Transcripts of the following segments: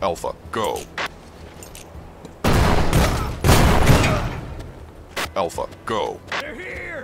Alpha, go. Alpha, go. They're here!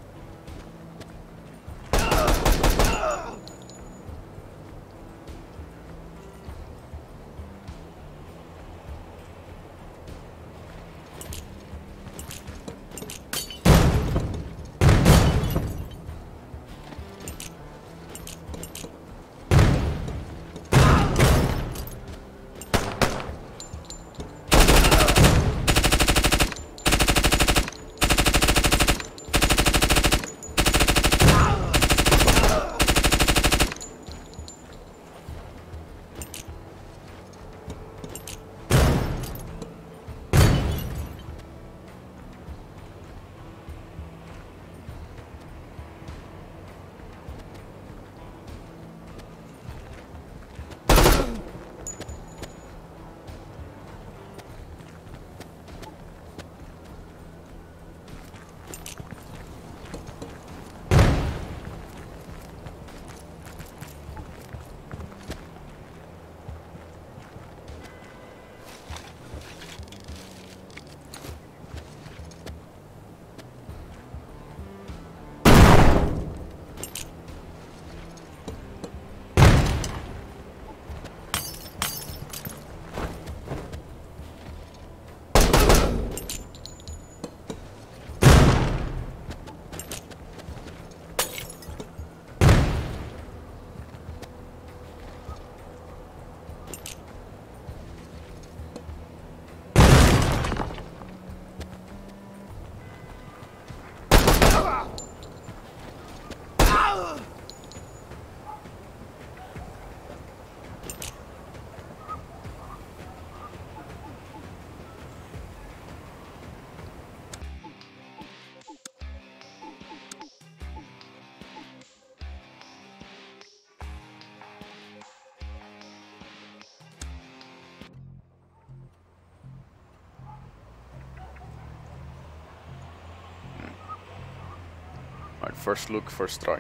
Alright, first look, first try.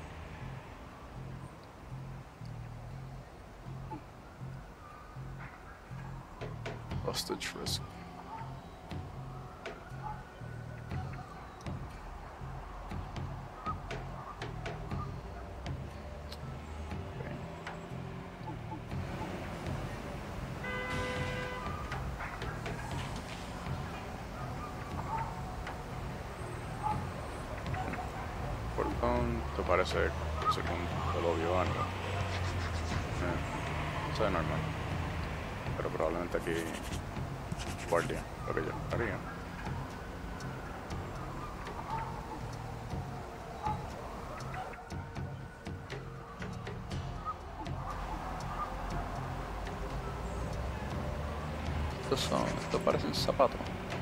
Hostage risk. Esto parece según lo vio algo. Se ve normal. Pero probablemente aquí guardia, lo que yo haría. Estos parecen zapatos.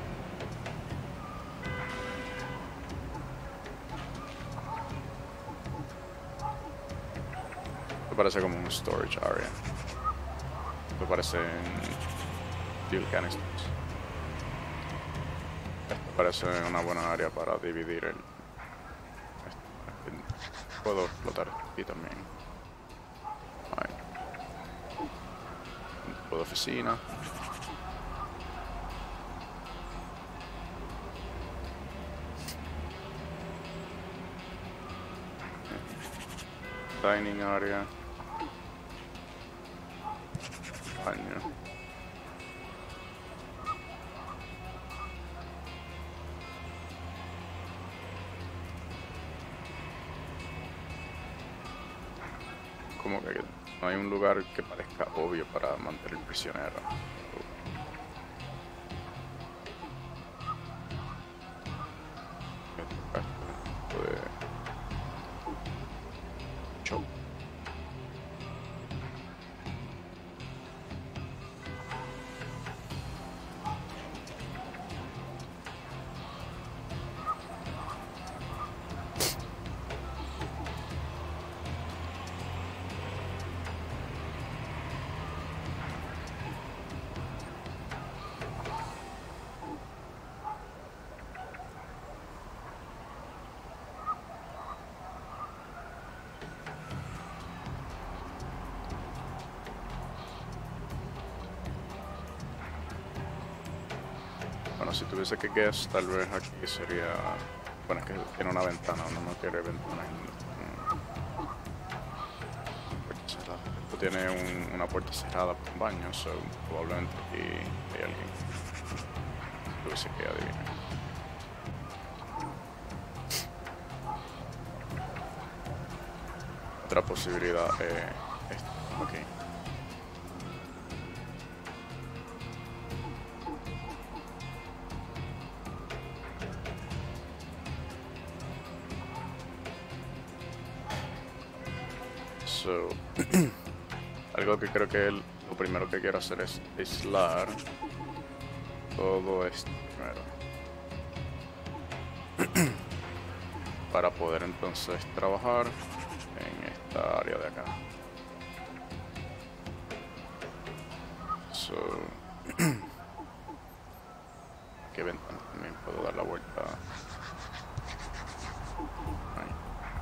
Parece como un storage area. Esto parecen fuel canisters. Esto parece una buena área para dividir el... Puedo explotar aquí también. Ahí. Un tipo de oficina. Dining area. Baño. Como que no hay un lugar que parezca obvio para mantener prisionero. si tuviese que guess, tal vez aquí sería... Bueno, es que tiene una ventana, uno no quiere ventanas puerta cerrada. Esto tiene una puerta cerrada por un baño, so probablemente aquí hay alguien. Si tuviese que adivinar. Otra posibilidad es esta. Ok. So, algo que creo que lo primero que quiero hacer es aislar todo esto primero. Para poder entonces trabajar en esta área de acá. So, ¿qué ventana también puedo dar la vuelta? Ahí.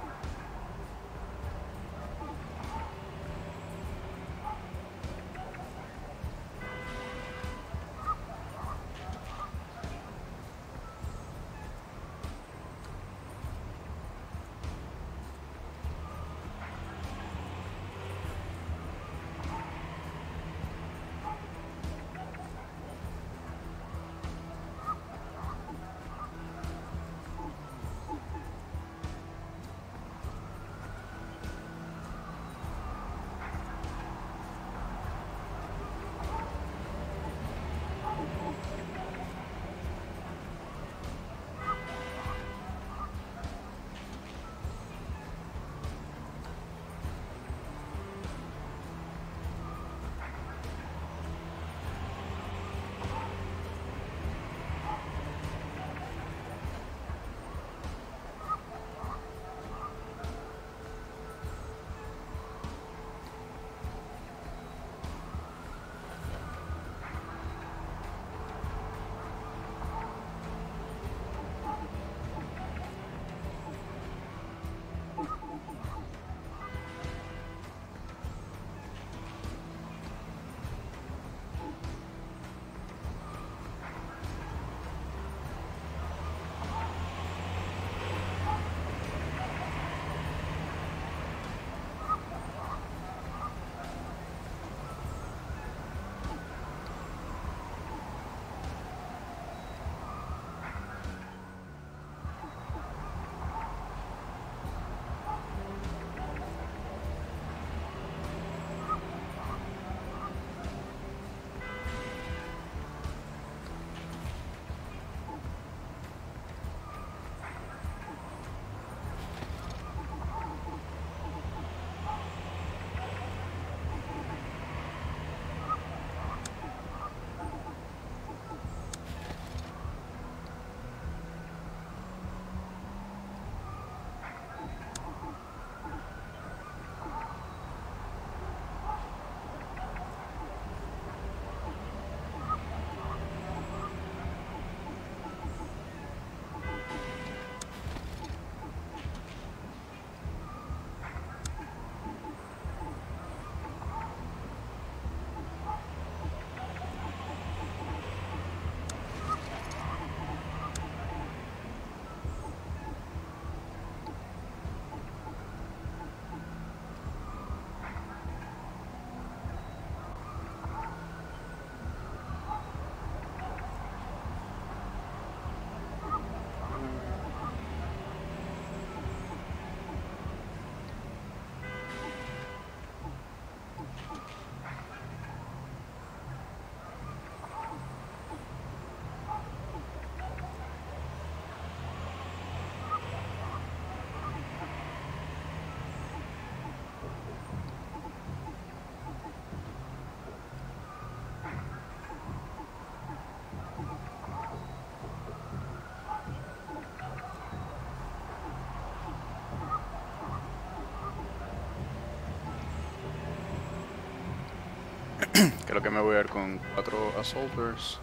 Creo que me voy a ir con 4 assaulters,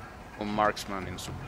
un marksman en su...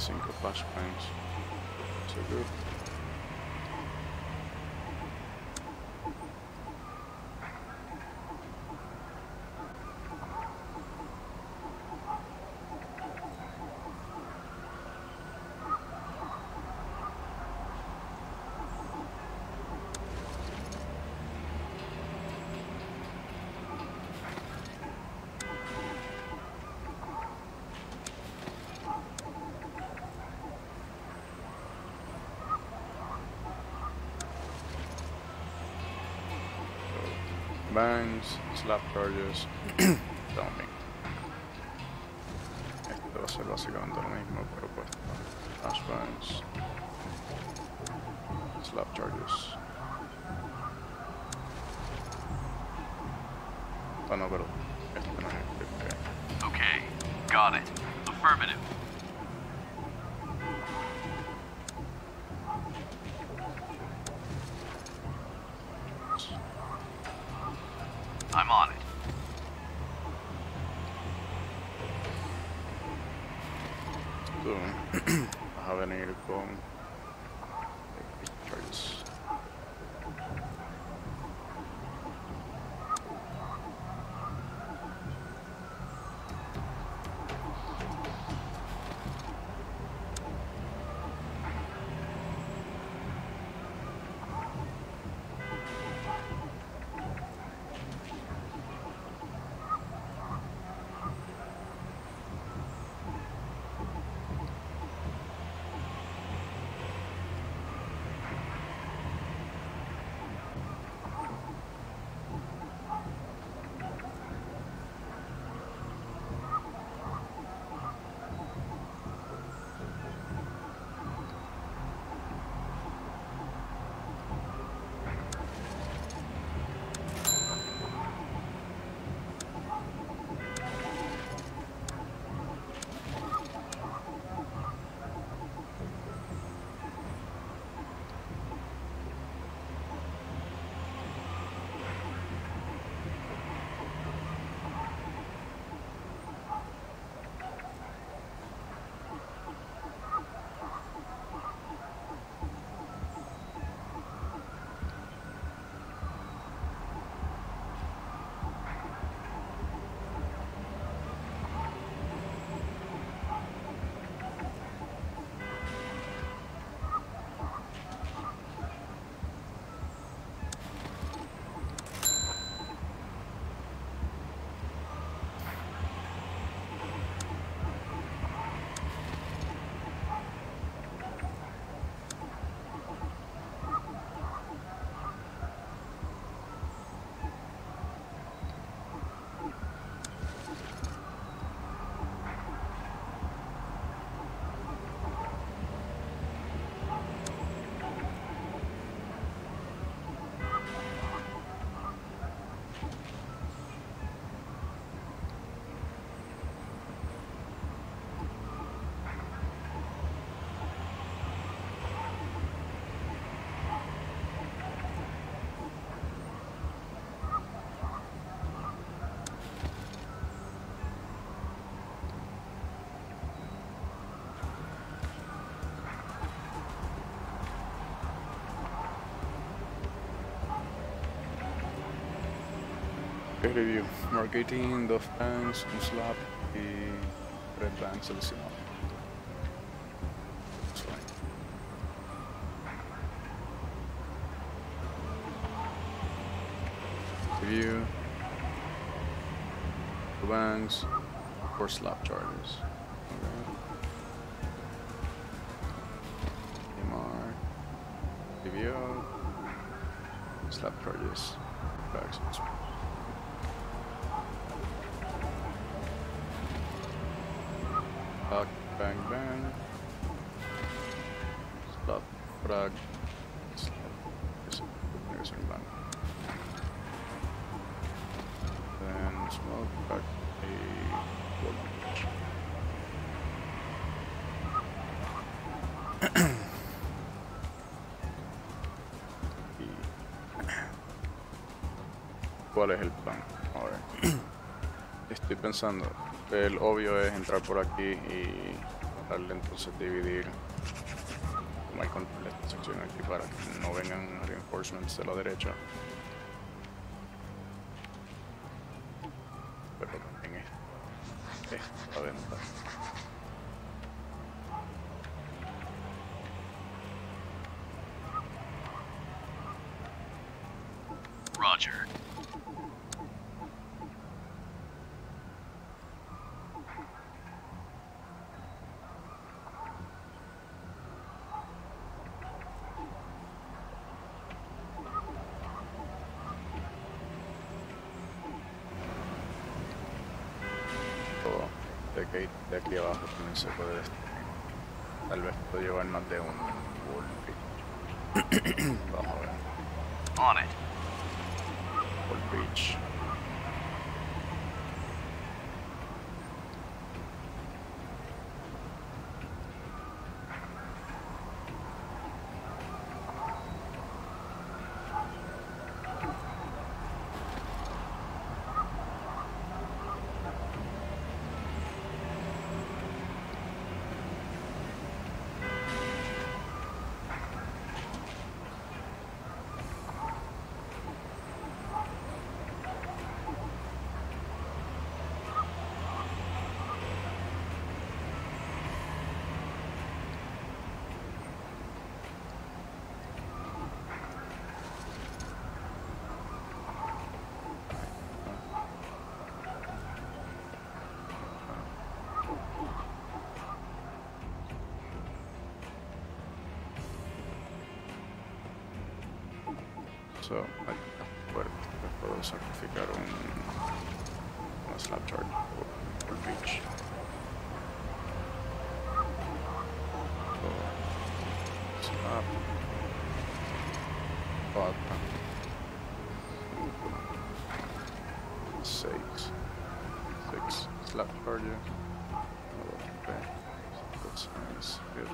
5 flashbangs. So good. Bangs, slap charges, dumping. Este va a ser básicamente lo mismo, pero pues flashbangs, slap charges. Oh no, pero este no es el que... Okay, got it. Affirmative. I'm on it. Tú vas a venir con charges. Review. Marketing, 2 bangs, un slap y 3 bangs seleccionados. Review. 2 bangs, 4 slap charges. MR. Review. Slap charges. Bags. Bang bang. Slap frag. Slap. There's a bang. Then smoke back a wall launch. ¿Cuál es el plan? A ver. Estoy pensando. El obvio es entrar por aquí y darle entonces dividir, tomar control de esta sección aquí para que no vengan reinforcements de la derecha. Pero también esta venta. Roger. De aquí abajo también se puede, tal vez puedo llevar más de un wall breach. Vamos a ver. On it. Wall breach. So, puedo sacrificar una slab charge por breach. So, slab. Cuatro. 6. 6 slab charge. Okay. That's nice. Good.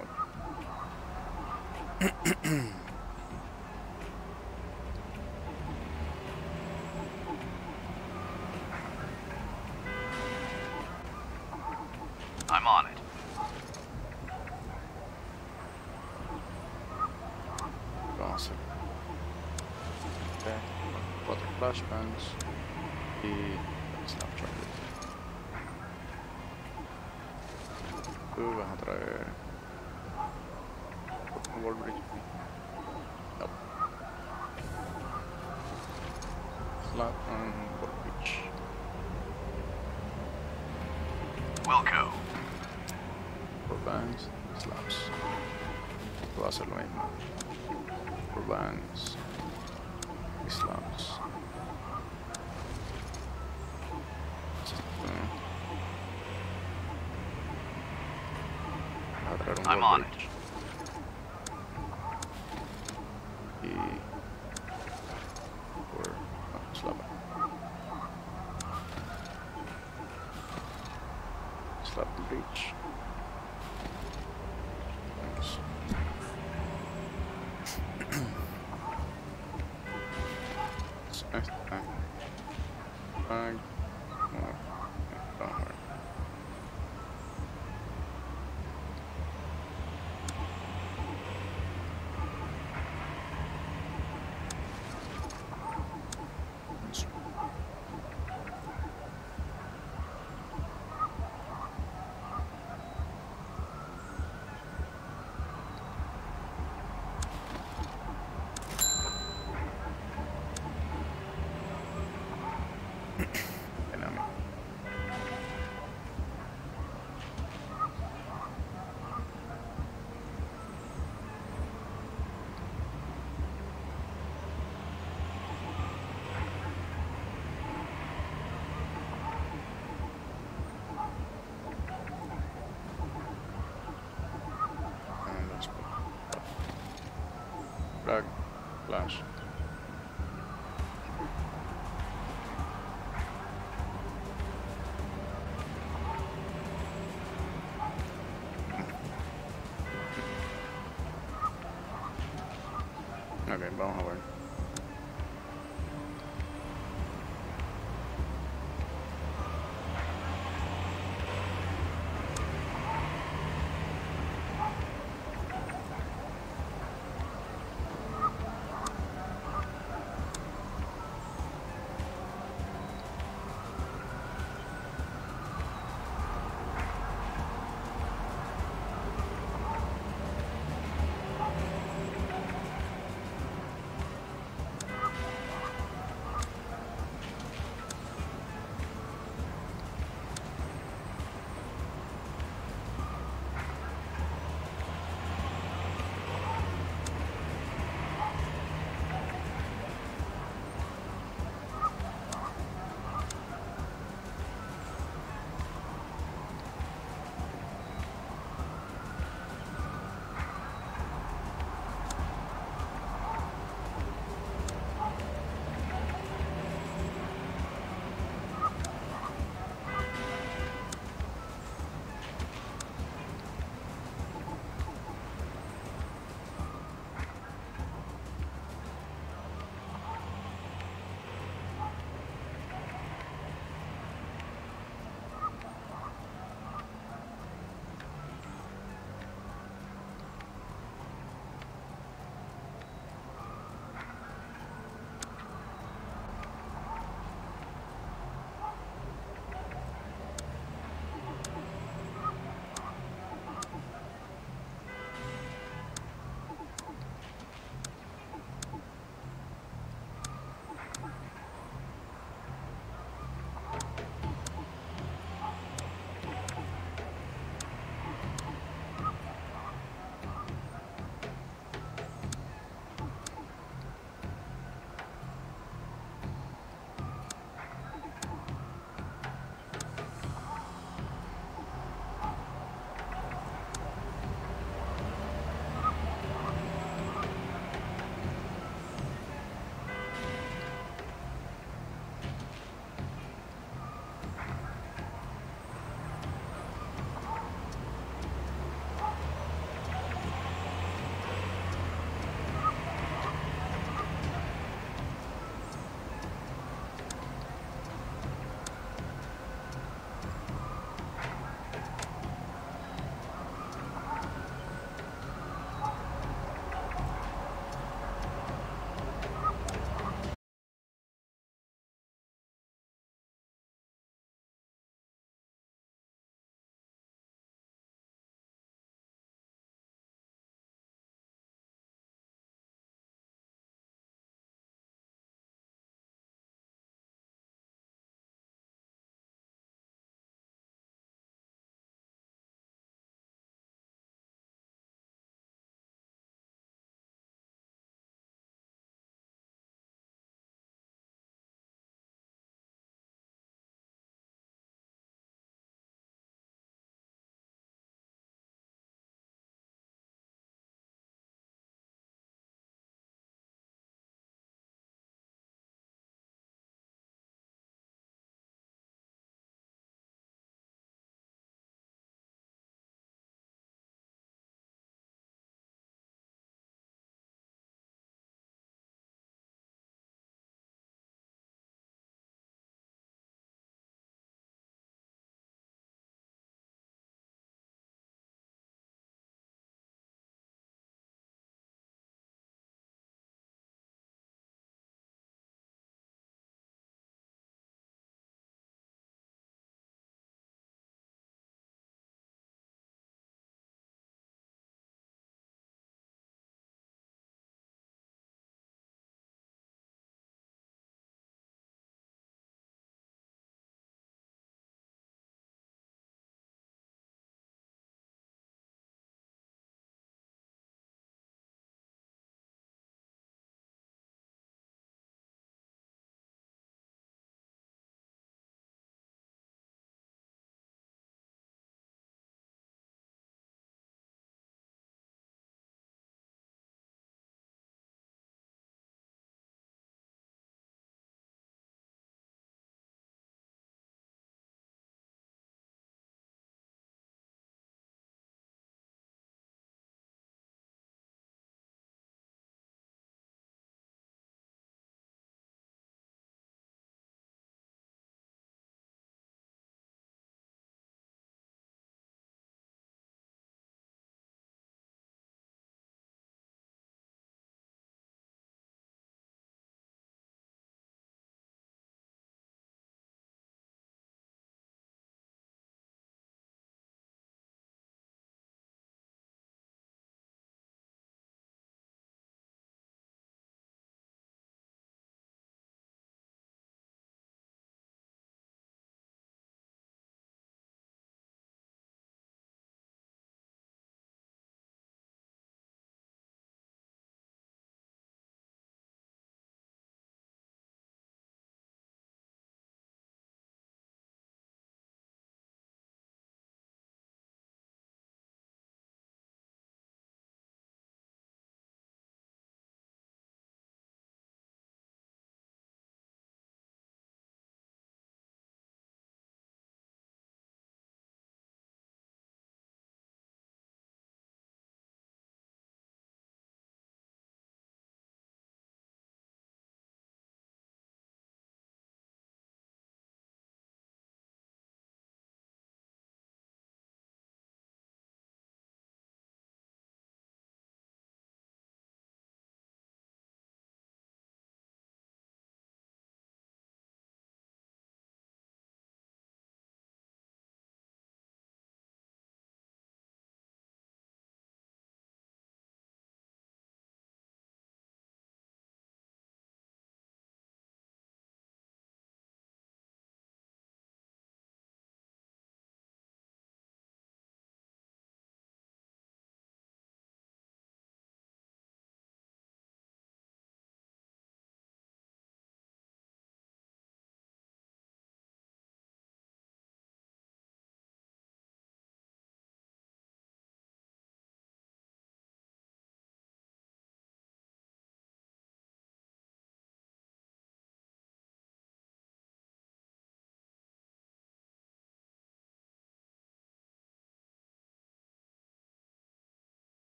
I'm on it. Vamos a hacer. Okay. 4 flashbangs y snapshot. Tú vas a traer un wall bridge. No. Slap and wall bridge. Wilco. Por bands, slabs. Voy a hacer lo mismo. Por bands y slabs. Voy a traer un I'm wall on it. bridge. Y por slab. Slab and breach. Thanks. Drag, flash. Ok, vamos a ver.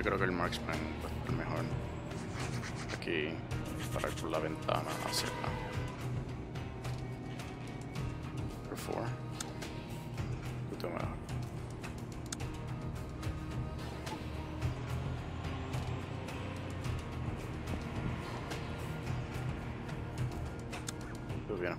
Yo creo que el marksman va a estar mejor aquí para por la ventana hacia acá. Por 4. Tú te mejor. Tú bien.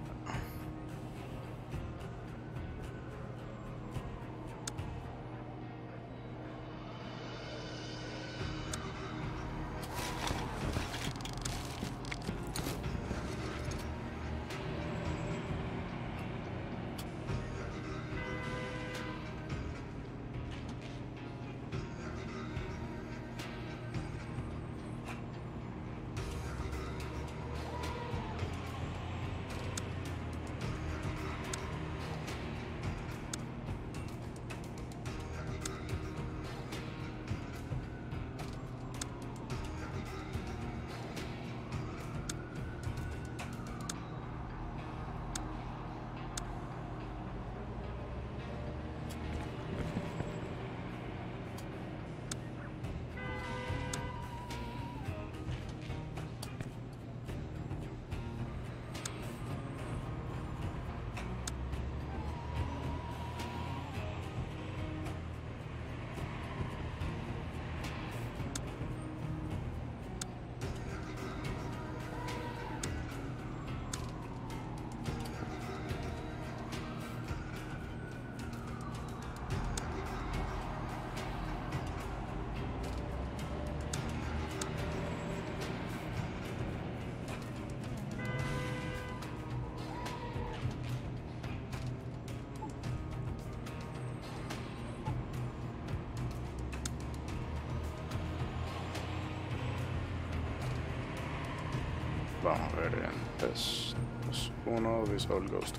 Vamos a ver en 3, 2, 1, this all goes to...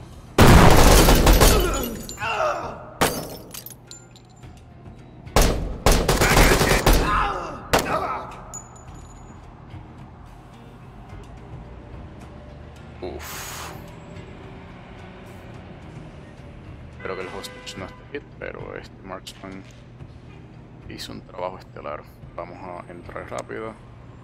Uff. Espero que el hostage no esté hit, pero este marksman hizo un trabajo estelar. Vamos a entrar rápido.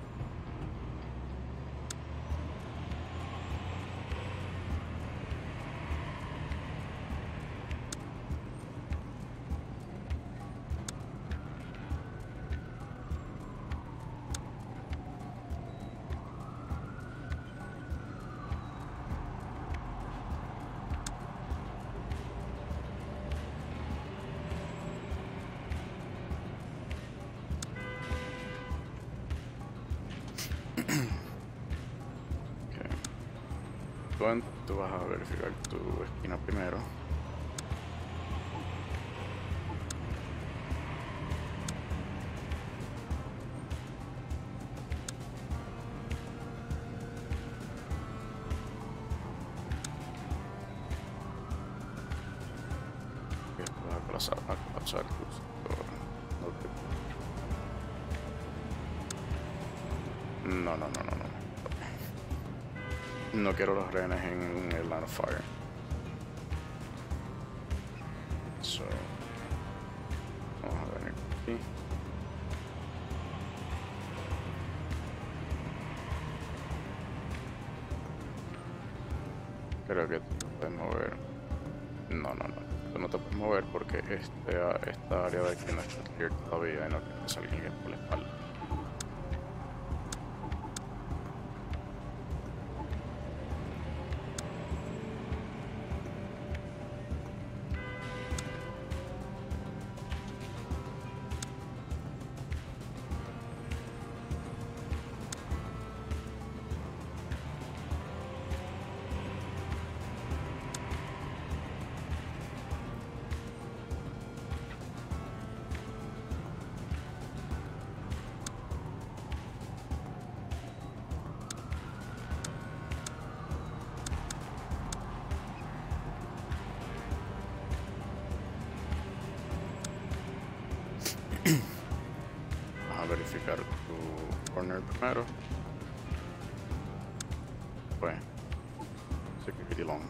Tú vas a verificar tu esquina primero. Y después vas a colapsar tu sector. No. No quiero los rehenes en el line of fire. So, vamos a venir aquí. Creo que tú te puedes mover. No. Tú no te puedes mover porque esta área de aquí no está clear todavía y no tienes a alguien por la espalda. Vamos a verificar tu corner primero. Pues, security long.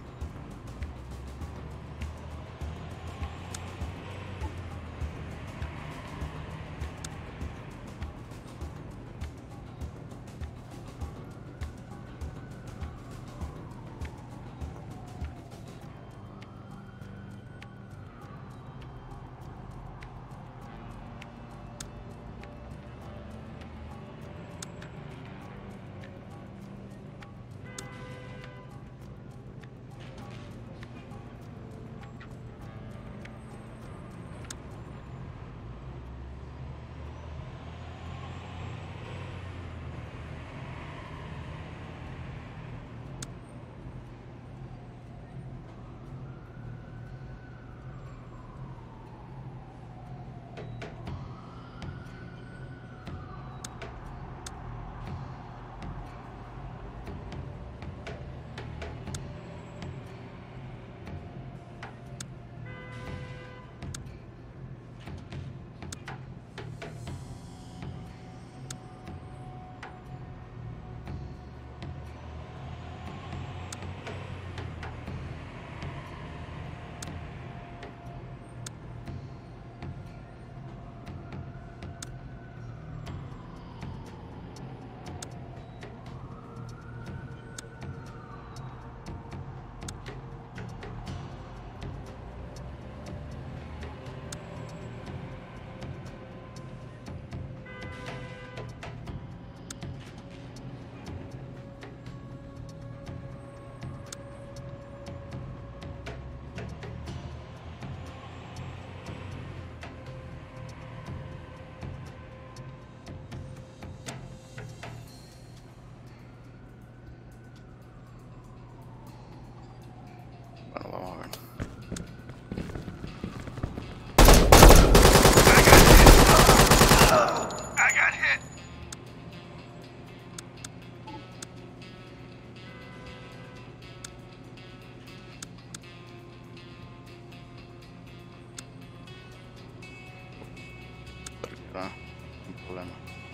problema.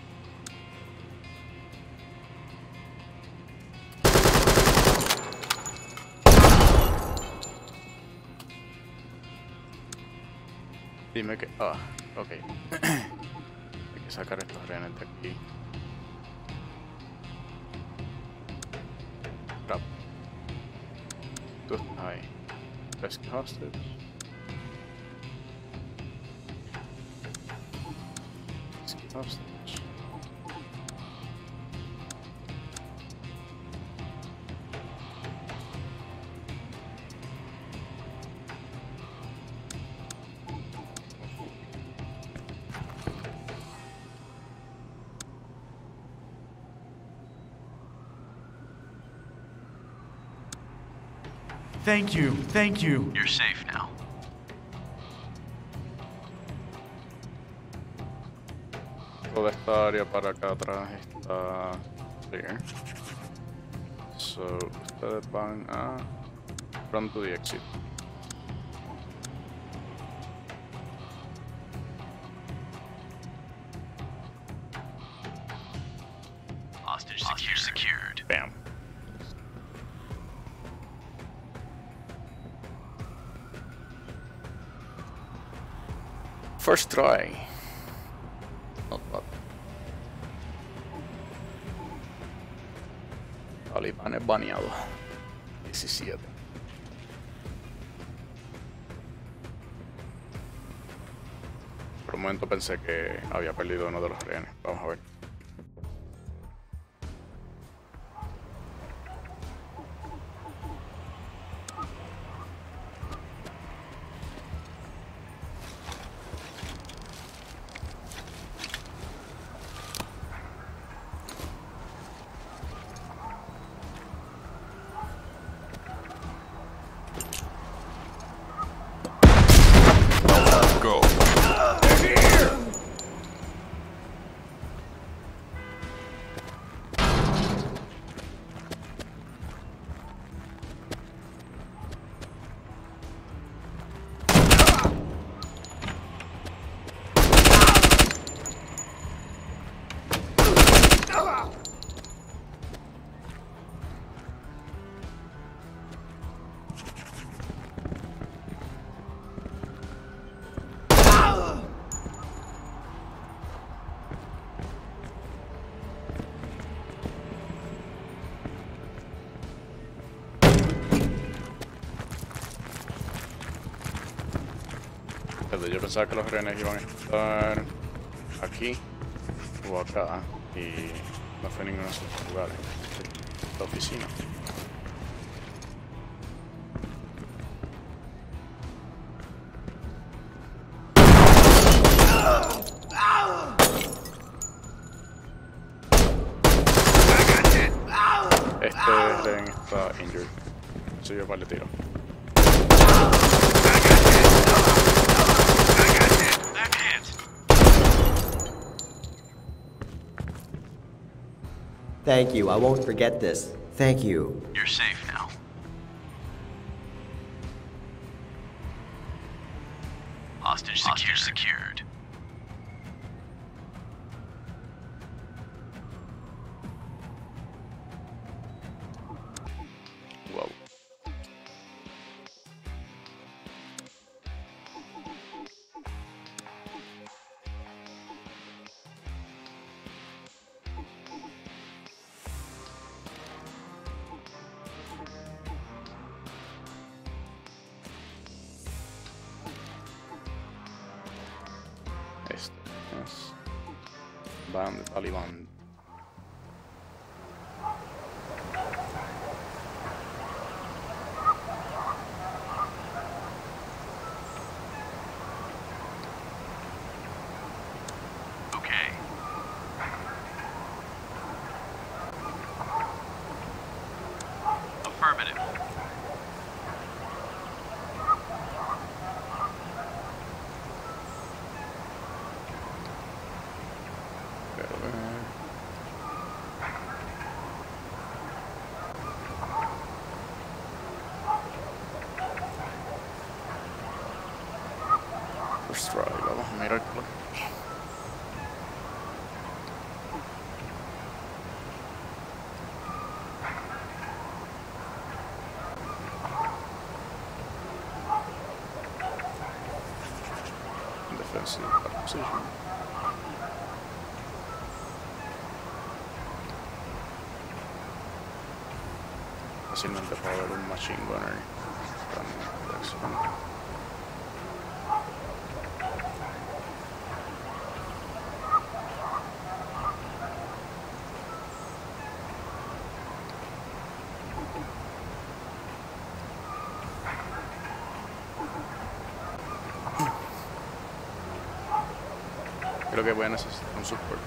Dime que... Ah, ok. Hay que sacar estos rehenes de aquí. Crap. Tú estás ahí. Rescue hostage. Rescue hostage. Thank you, thank you. You're safe now. Toda esta área para acá atrás está clear. So, ustedes van a run to the exit. Hostage secured. Bam. First try. Not bad. Taliban baneado. 17. Por un momento pensé que había perdido uno de los rehenes. Vamos a ver. Go. Yo pensaba que los rehenes iban a estar aquí o acá y no fue ninguno de esos lugares. La oficina. Este rehén está injured. Soy yo para el tiro. Thank you. I won't forget this. Thank you. You're safe now. Hostage secured. Wow. Este es Ban de Taliban. Okay. Affirmative. Pero ver. First try, vamos a mirar por aquí. defensive position. Fácilmente puedo ver un machine gunner también de acción. Creo que voy a necesitar un support.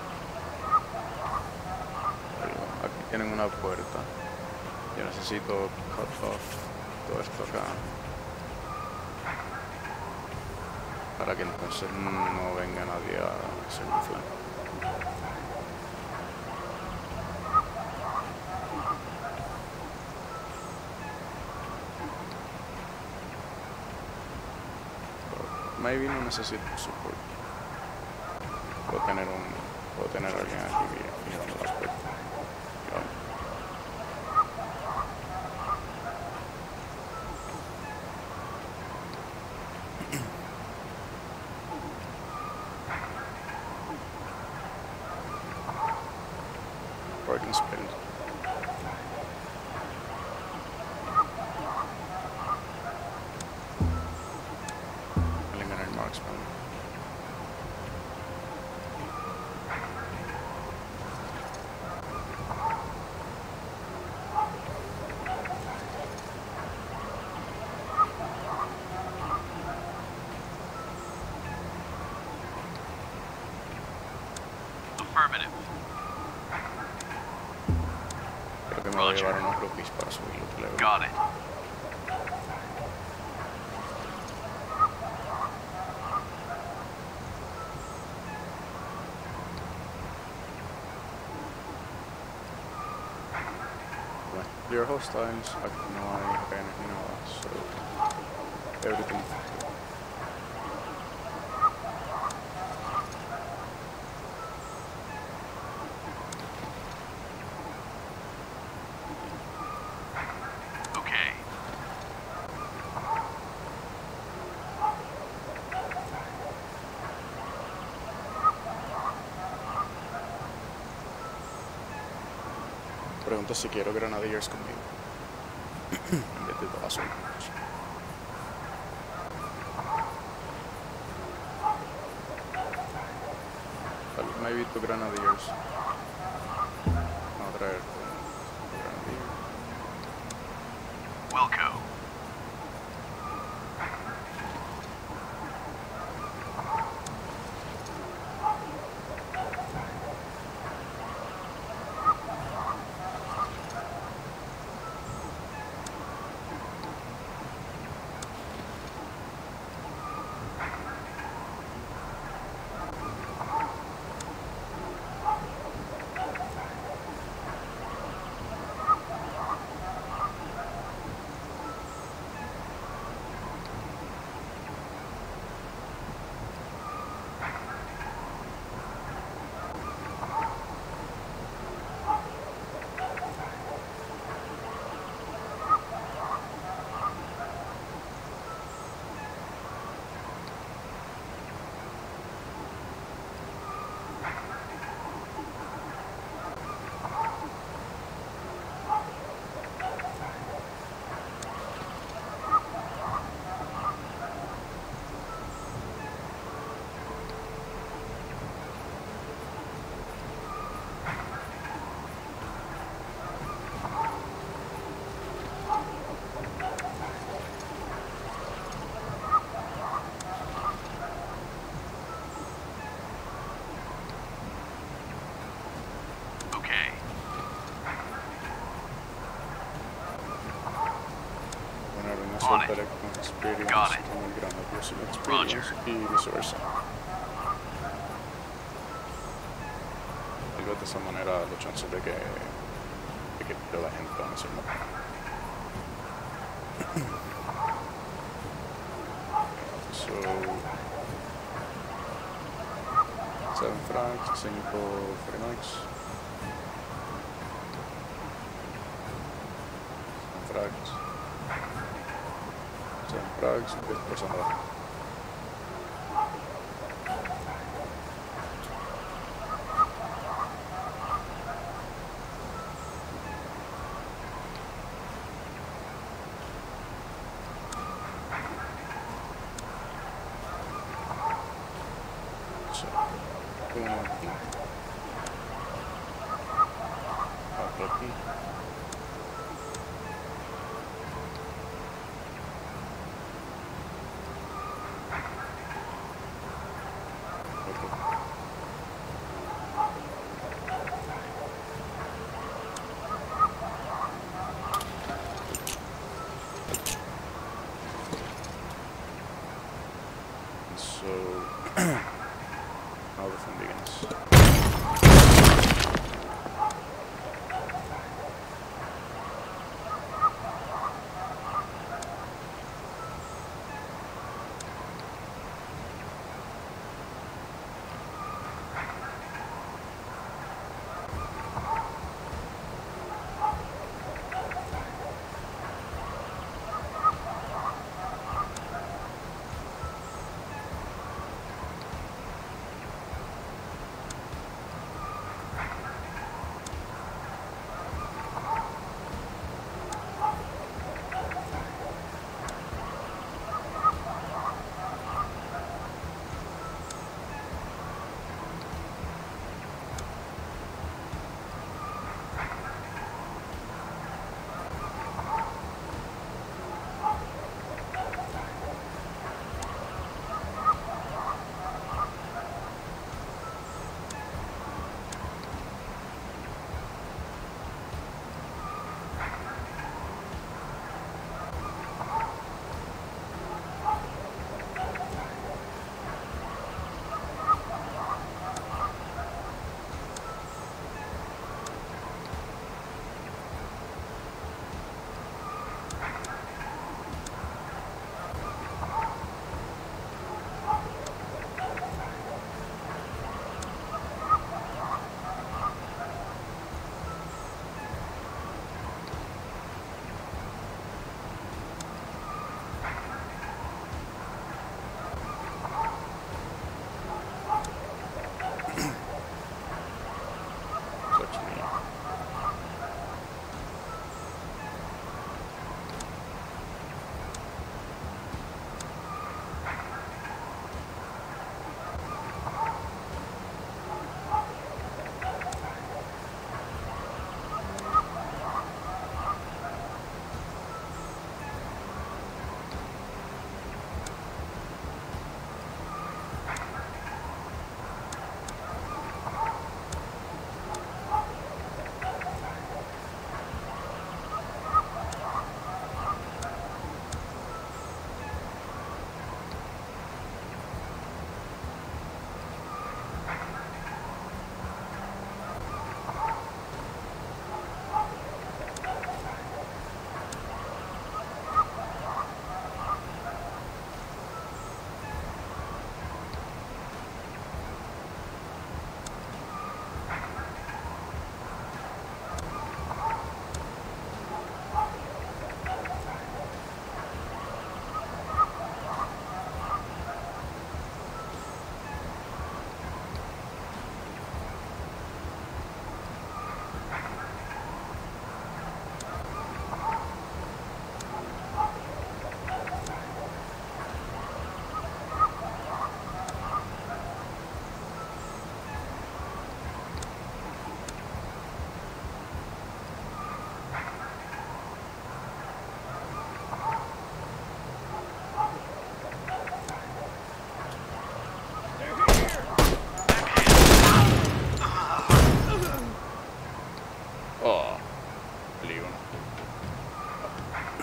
Aquí tienen una puerta. Yo necesito cut off todo esto acá. Para que entonces no venga nadie a hacer un flank. Maybe no necesito un support. Puedo tener a alguien aquí mirando las puertas. Parking spin. Eliminate marksman. Affirmative. Creo que me voy a llevar unos groupies para subirlo de level. Got it. Clear hostiles, aquí no hay rehenes ni nada, so everything. Okay. Pregunto si quiero grenadiers conmigo. En vez de todas solas. Tal vez me he visto grenadiers. Vamos a traer un grenadier. Wilco. Soltaré con experience, Got it. con el gran abuso de Roger. experience y viceversa. Tal vez de esa manera los chances de que la gente van a ser más. So 7 frags, 5 free mics. 7 frags. 7 frags, 10 personas.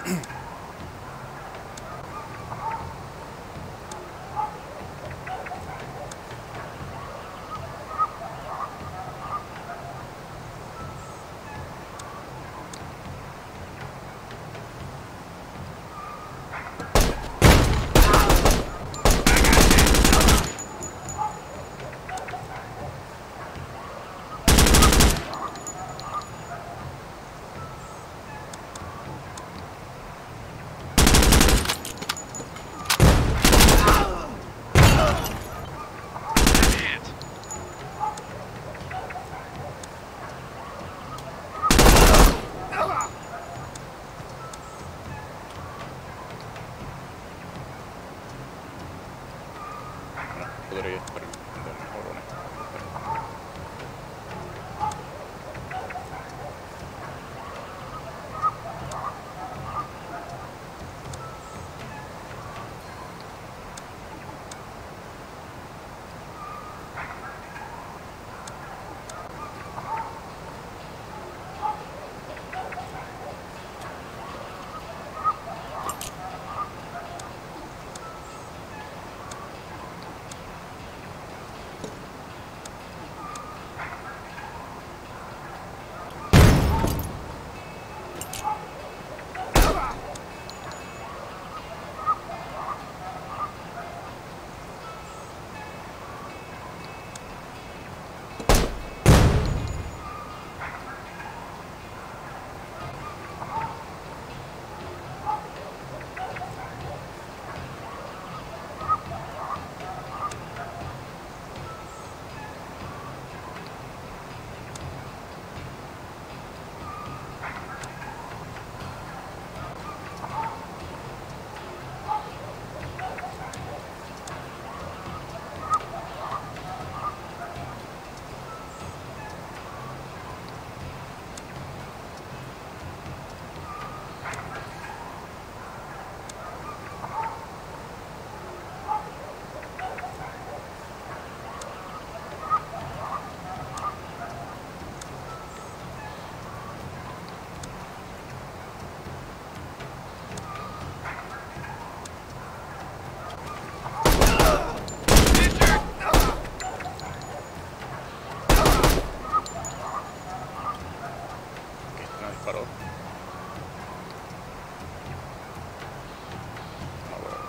Podría estar mejor honestamente. Que no disparó. No veo.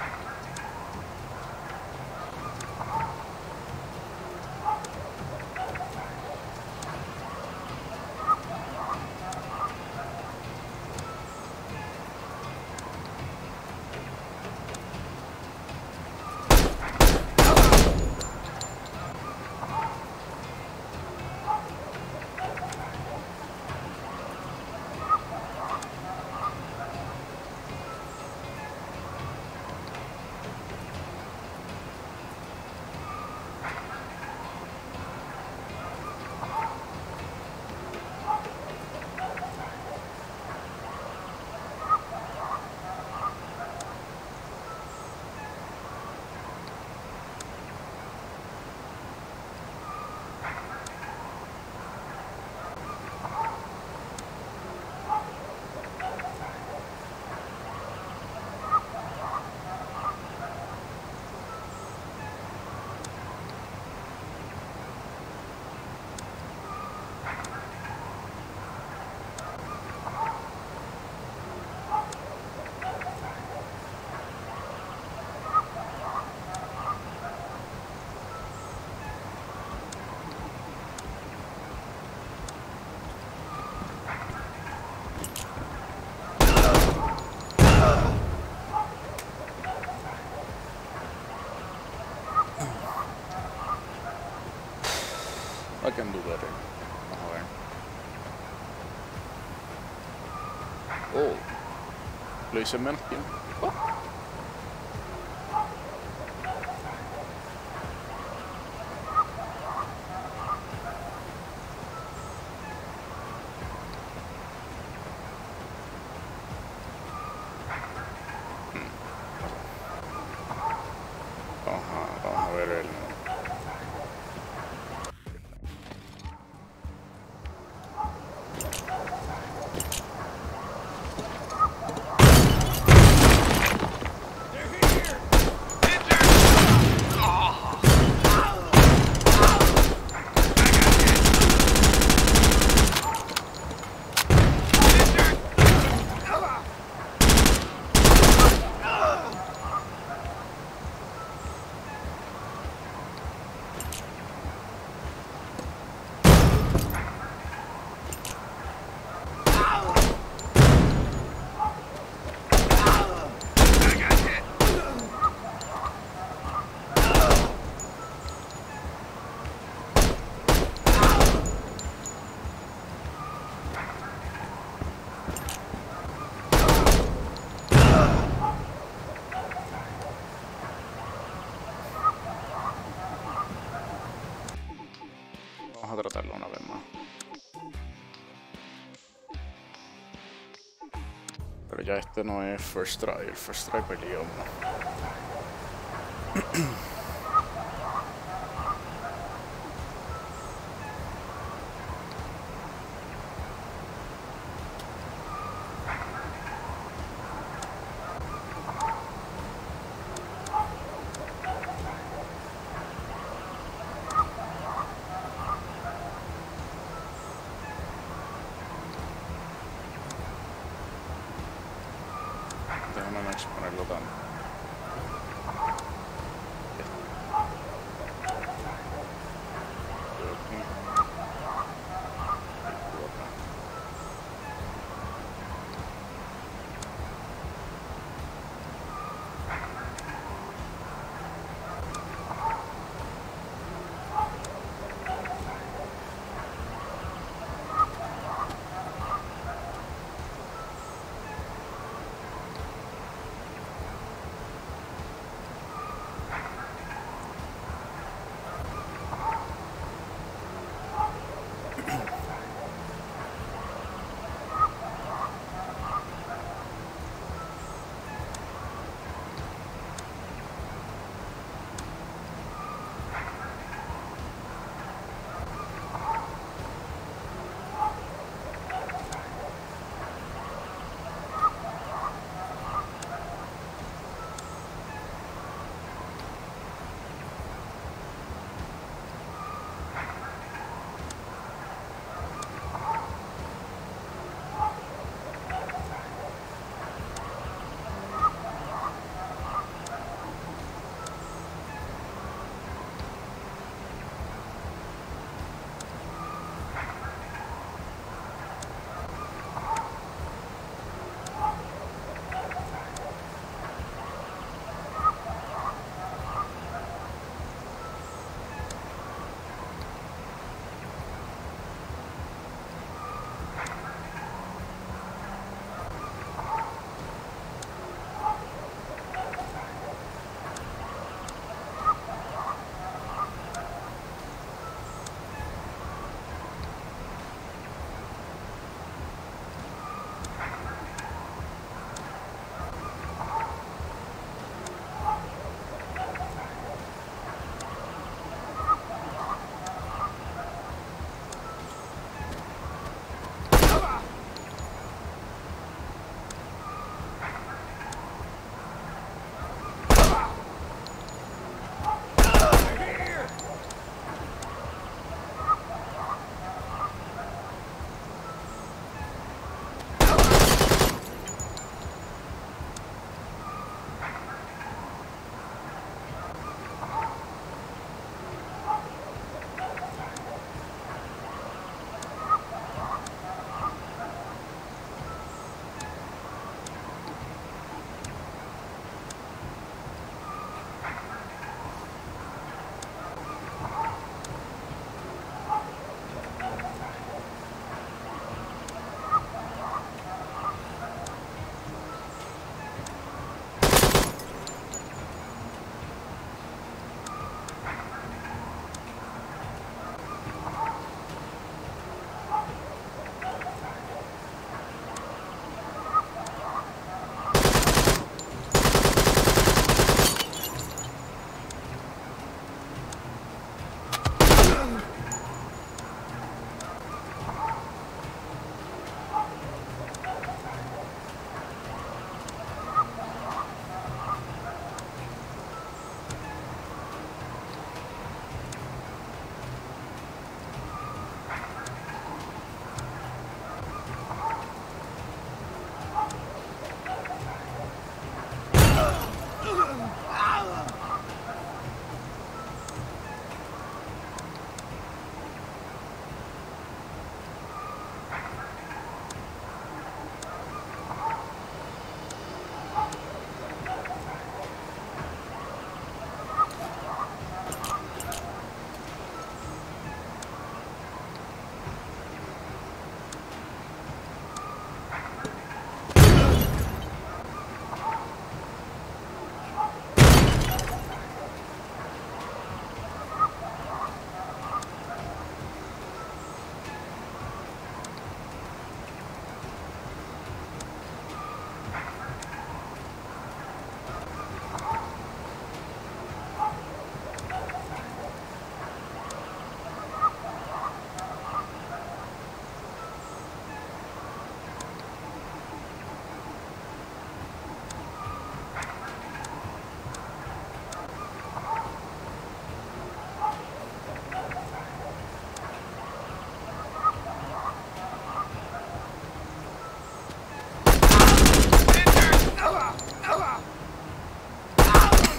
I can do better. Vamos a ver. Oh, lo hice en menos tiempo. Oh. Vamos a ver el... Pero ya este no es First Try, el First Try peleó. Déjame no exponerlo tanto.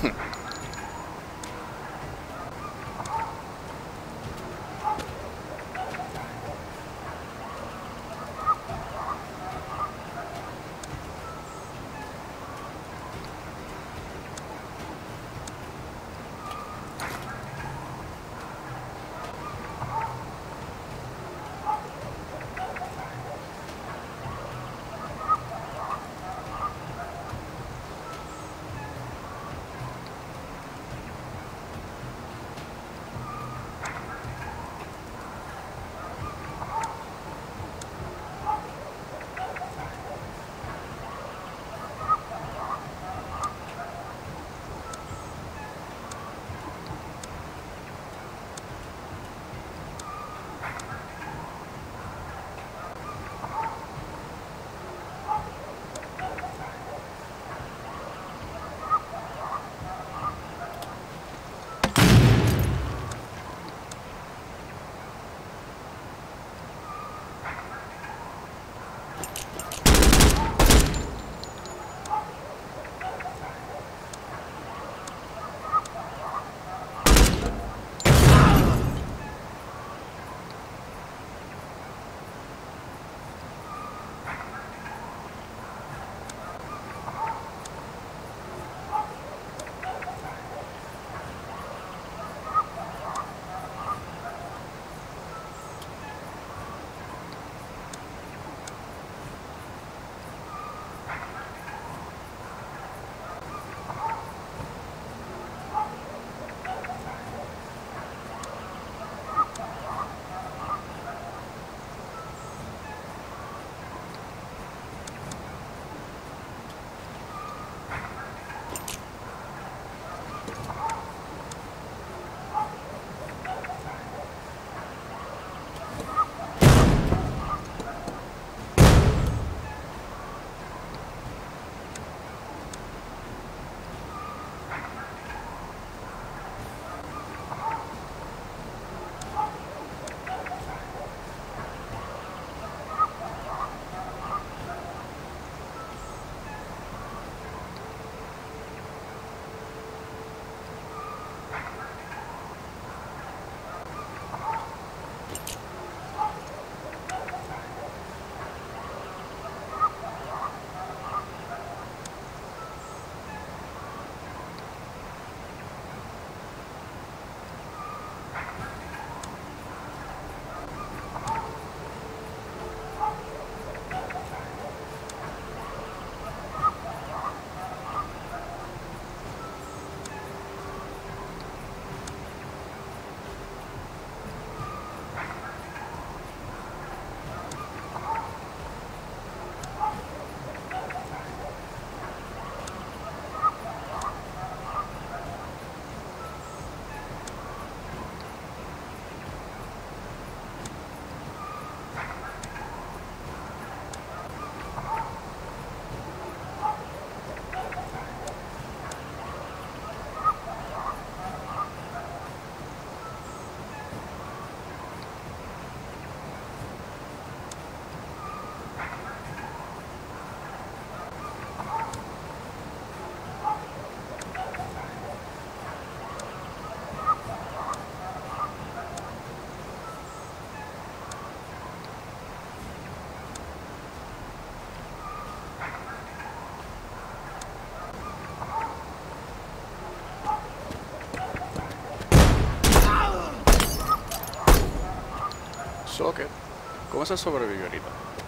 Socket. ¿Cómo se sobrevivió ahorita?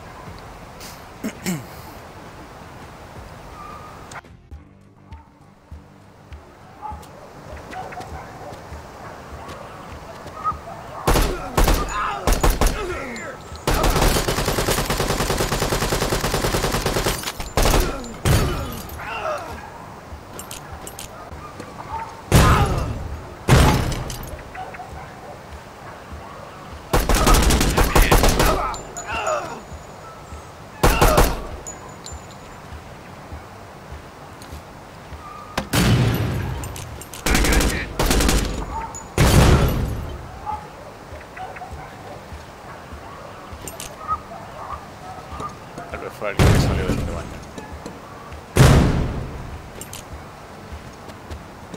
Tal vez fue alguien que salió del baño.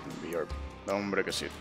Beer. Da un brequecito.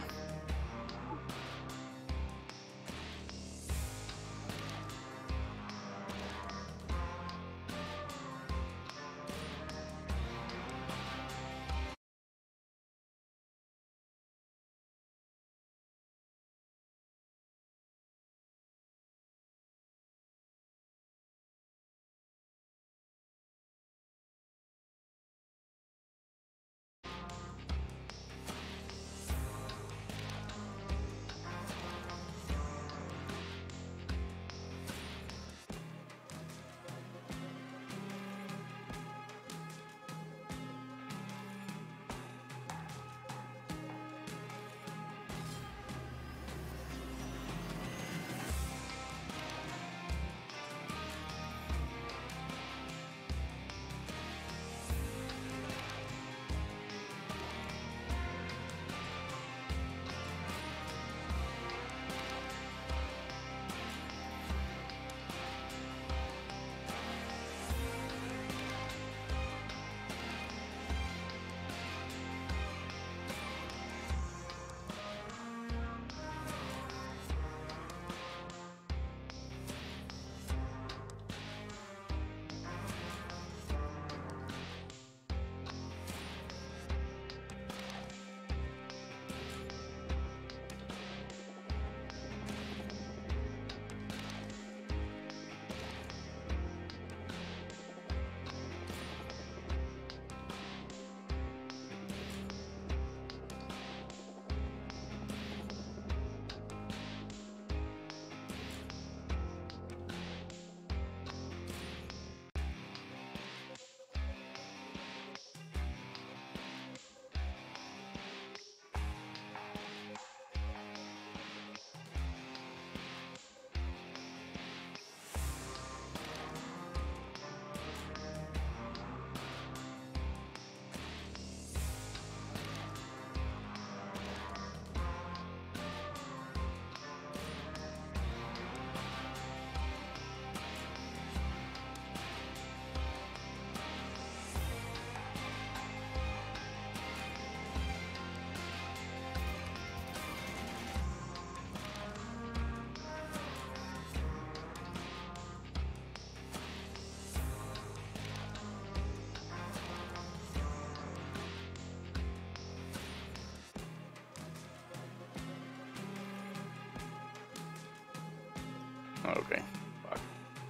Ok. Fuck.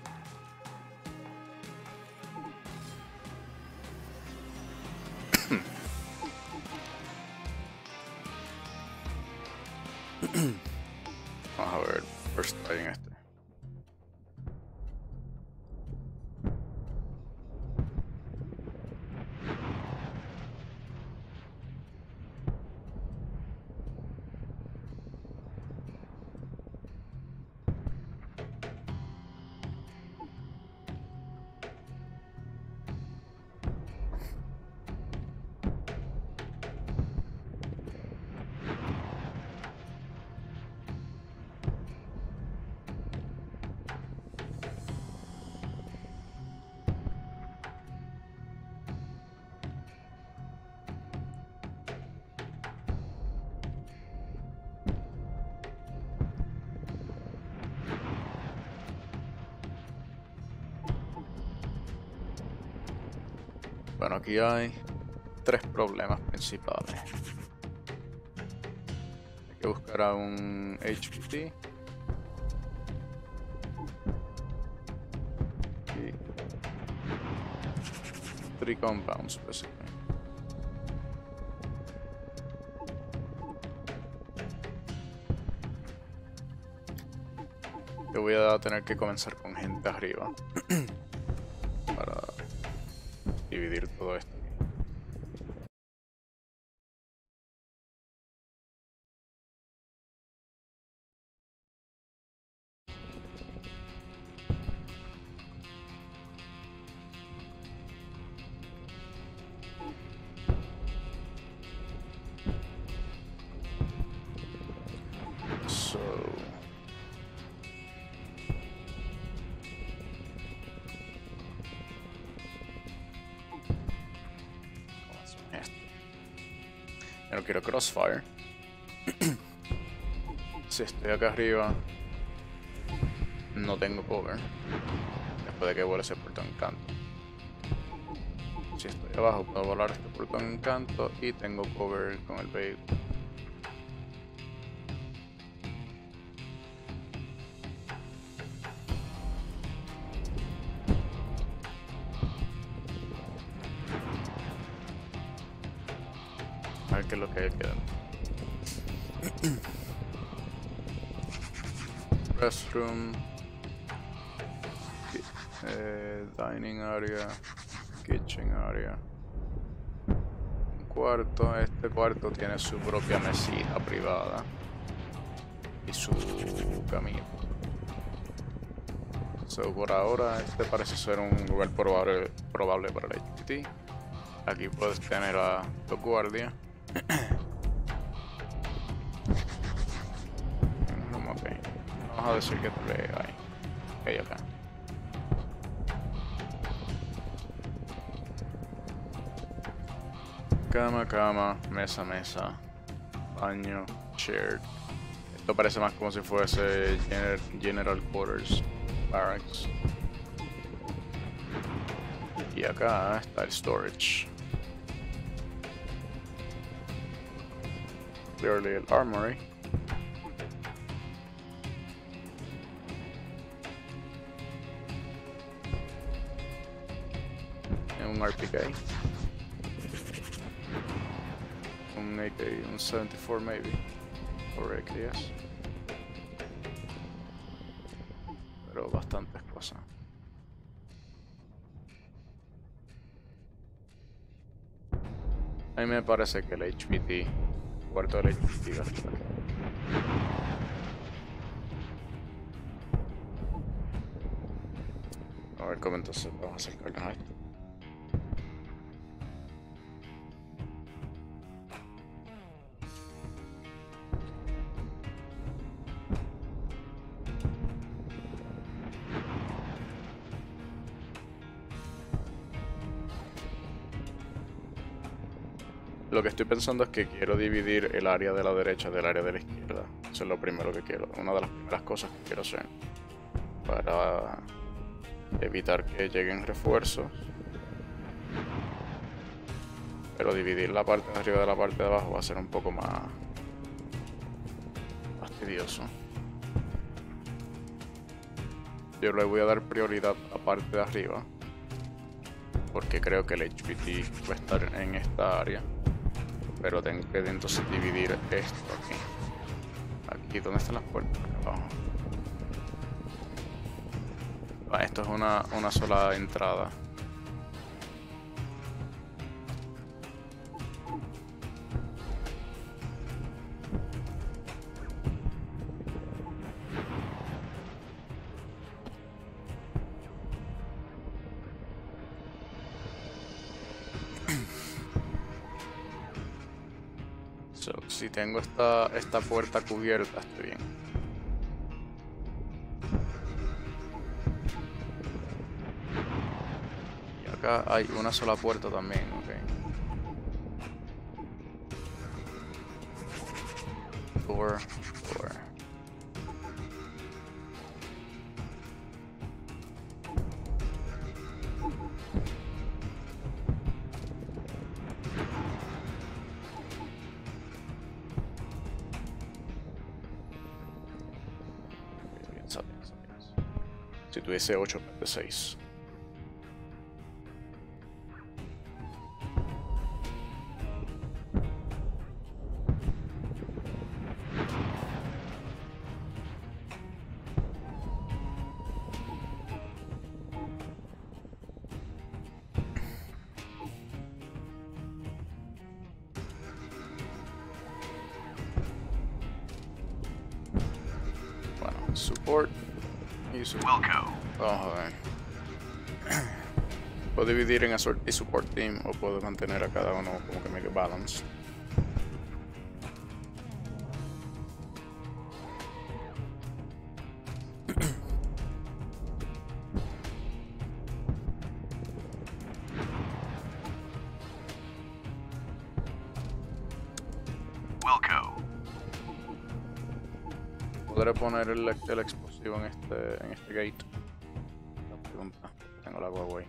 Vamos a ver first try en este. Bueno, aquí hay tres problemas principales. Hay que buscar a un HPT. Y 3 compounds, basically. Yo voy a tener que comenzar con gente arriba para dividir todo esto. So quiero crossfire. Si estoy acá arriba, no tengo cover. Después de que vuele ese portón encanto. Si estoy abajo, puedo volar este portón encanto y tengo cover con el vehículo. A ver qué es lo que hay que dar. Restroom, dining area, kitchen area. Un cuarto. Este cuarto tiene su propia mesita privada y su camino. So, por ahora este parece ser un lugar probable para el HPT. Aquí puedes tener a los guardias. Okay. Vamos a decir que tal vez hay acá. Cama, mesa, baño, shared. Esto parece más como si fuese General Quarters, Barracks. Y acá está el storage. Clearly el armory. Un RPK. Un AK, un 74 maybe. Or AKS. Pero bastantes cosas. A mí me parece que el HPT, cuarto del HPT va a estar aquí. A ver cómo entonces vamos a acercarnos a esto. Lo que estoy pensando es que quiero dividir el área de la derecha del área de la izquierda. Eso es lo primero que quiero, una de las primeras cosas que quiero hacer para evitar que lleguen refuerzos. Pero dividir la parte de arriba de la parte de abajo va a ser un poco más fastidioso. Yo le voy a dar prioridad a la parte de arriba porque creo que el HPT va a estar en esta área. Pero tengo que entonces dividir esto aquí. Aquí, ¿dónde están las puertas? Acá abajo. Esto es una sola entrada. So, si tengo esta puerta cubierta, estoy bien. Y acá hay una sola puerta también, ok. Door. Si tuviese 8 de 6. Bueno, support. Vamos a ver. Puedo dividir en Assort y Support Team o puedo mantener a cada uno como que medio balance. ¿Podré poner el explosivo en este gate? La pregunta. Tengo la Huawei.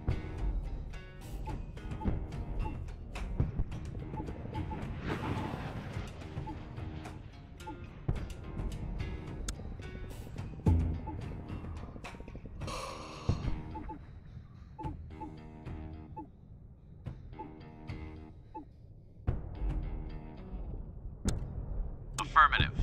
Affirmative.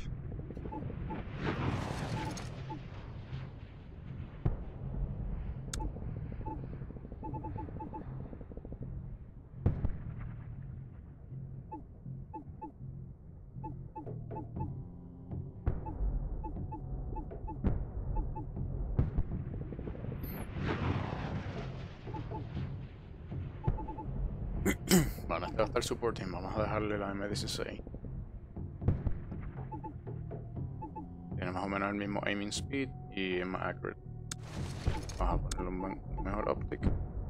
Bueno, este va a estar supporting. Vamos a dejarle la M16. Tiene más o menos el mismo aiming speed y es más accurate. Vamos a ponerle un mejor optic.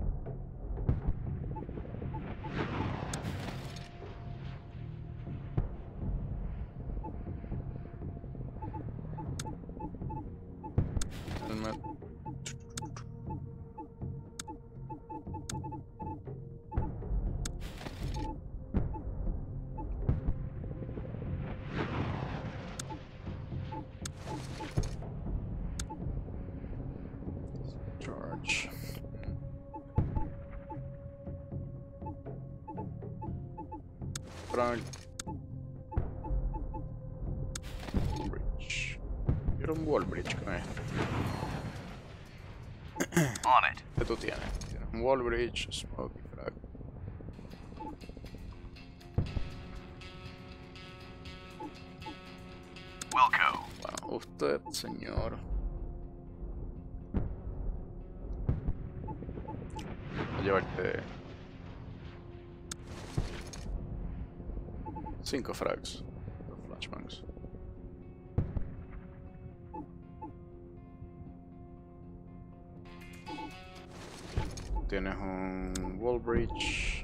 Helmet. Charge. Front. Bridge. Quiero un wall bridge con esto. On it. ¿Qué tú tienes? Tienes un wall bridge, smoke y frag. Wilco. Bueno, usted, señor. A llevarte 5 frags. 2 flashbangs. Tienes un wall bridge.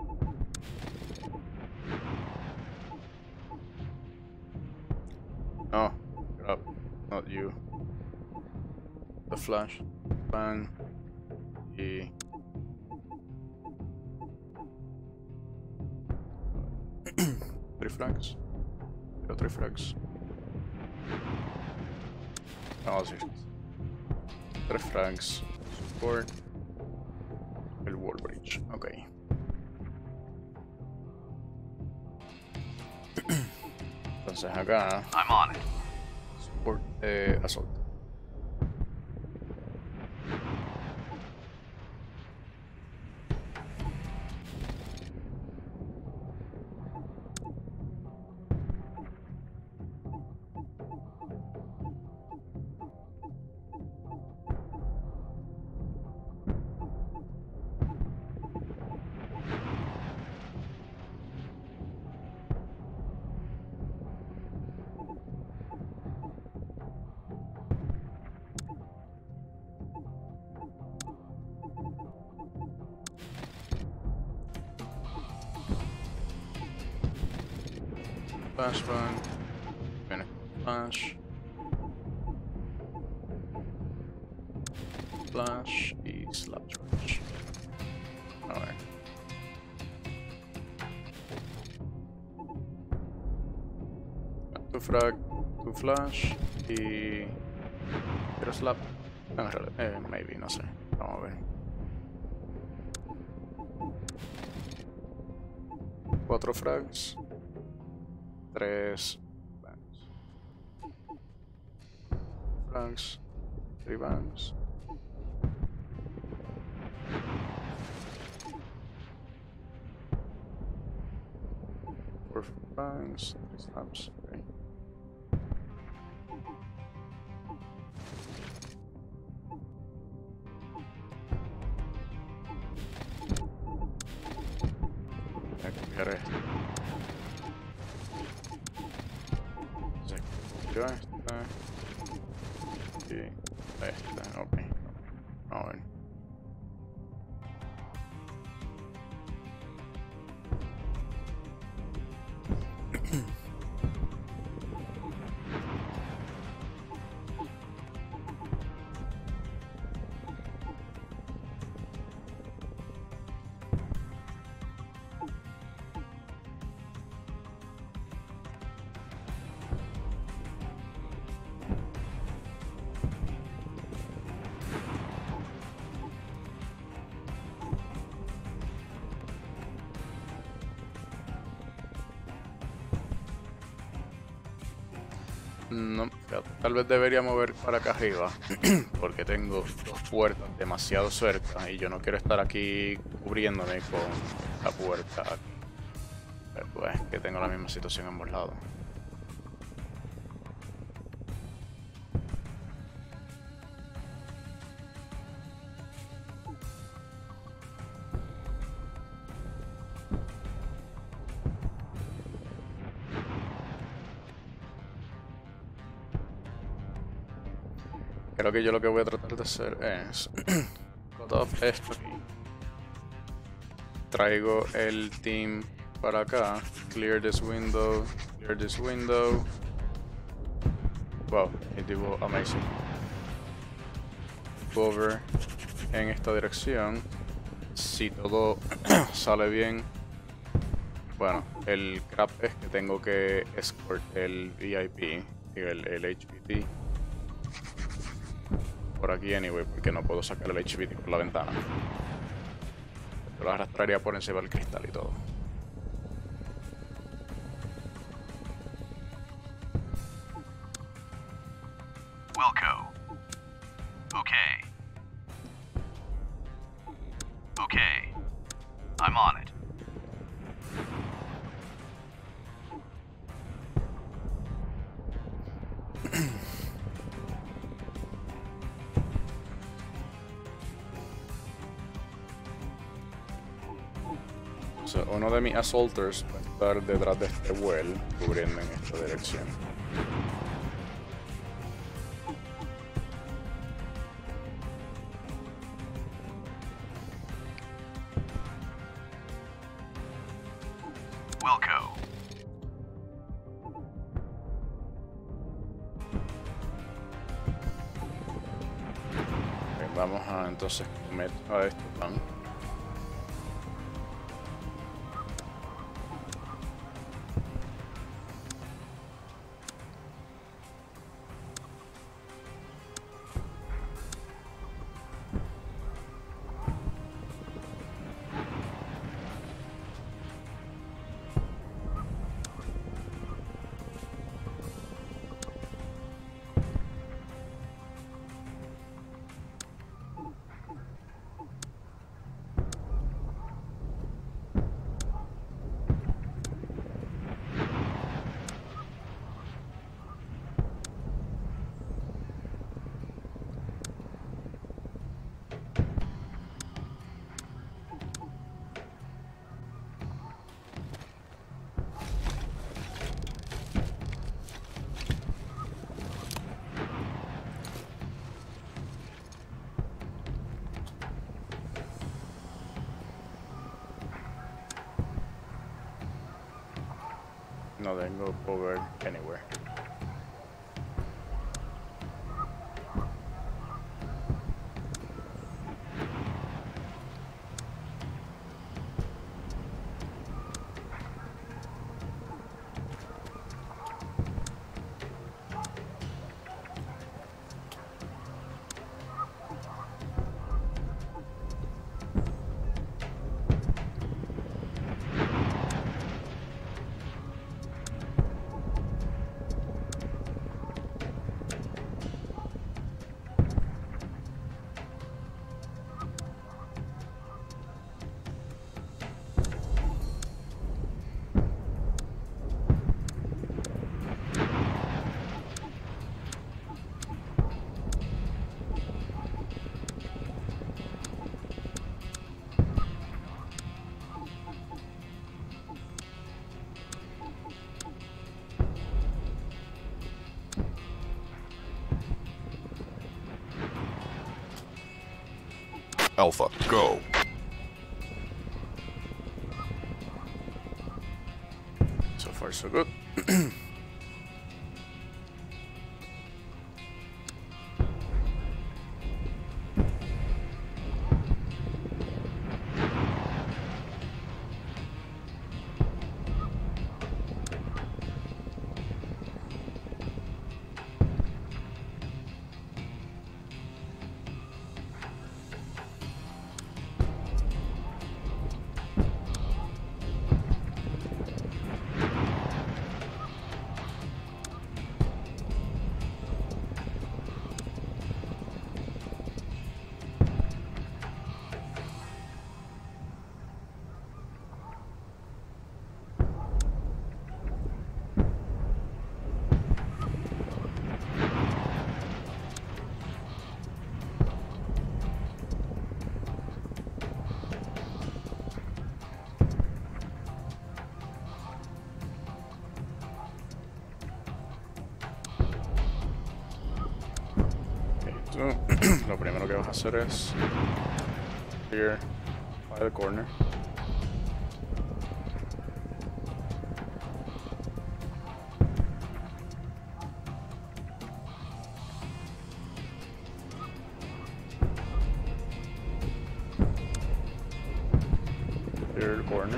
No, grab, not you. The flash, bang, y 3 frags. Quiero 3 frags. No, sí. 3 frags. Support. El wall bridge, ok. Entonces acá, I'm on it. support assault. Flash run. Viene flash. Flash y slap charge. A ver. Tu frag, tu flash y... Quiero slap. Maybe, no sé. Vamos a ver. 4 frags. 3 bangs. Frags. 3 bangs. 4 bangs. 3 slaps. Okay. Voy a cambiar esto. Yo esta y esta, ok. A ver. No, tal vez debería mover para acá arriba porque tengo dos puertas demasiado cerca y yo no quiero estar aquí cubriéndome con la puerta aquí. Pero pues que tengo la misma situación en ambos lados. Creo que yo lo que voy a tratar de hacer es cut off esto aquí. Traigo el team para acá. Clear this window. Clear this window. Wow, it did amazing. Cover en esta dirección. Si todo sale bien. Bueno, el crap es que tengo que escort el VIP y el HPT por aquí anyway, porque no puedo sacar el HPT por la ventana. Yo lo arrastraría por encima del cristal y todo. Wilco. Okay. Okay. I'm on it. O sea, uno de mis assaulters va a estar detrás de este well, cubriendo en esta dirección. Wilco. Ok, vamos a entonces comer a este pan. No tengo cover anywhere. Alpha, go. So far so good. Tú, lo primero que vas a hacer es clear by the corner. Clear the corner.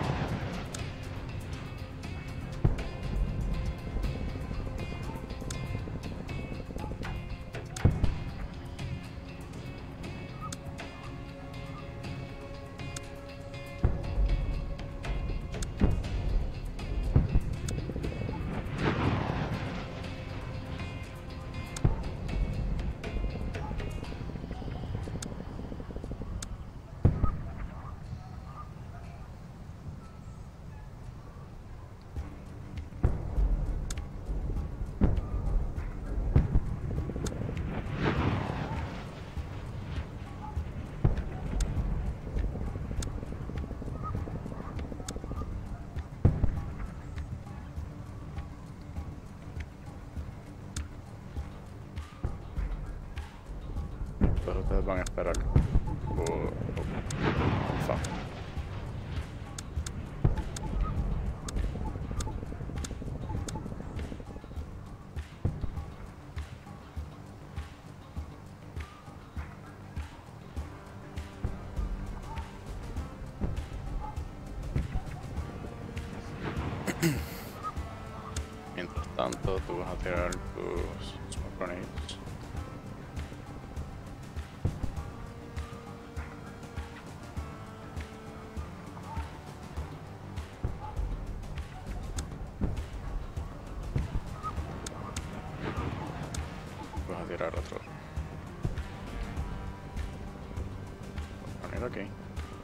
Entonces ustedes van a esperar por alfa. Mientras tanto, tú vas a tirar tus smoke grenades. Vas a tirar otro. Grenade aquí.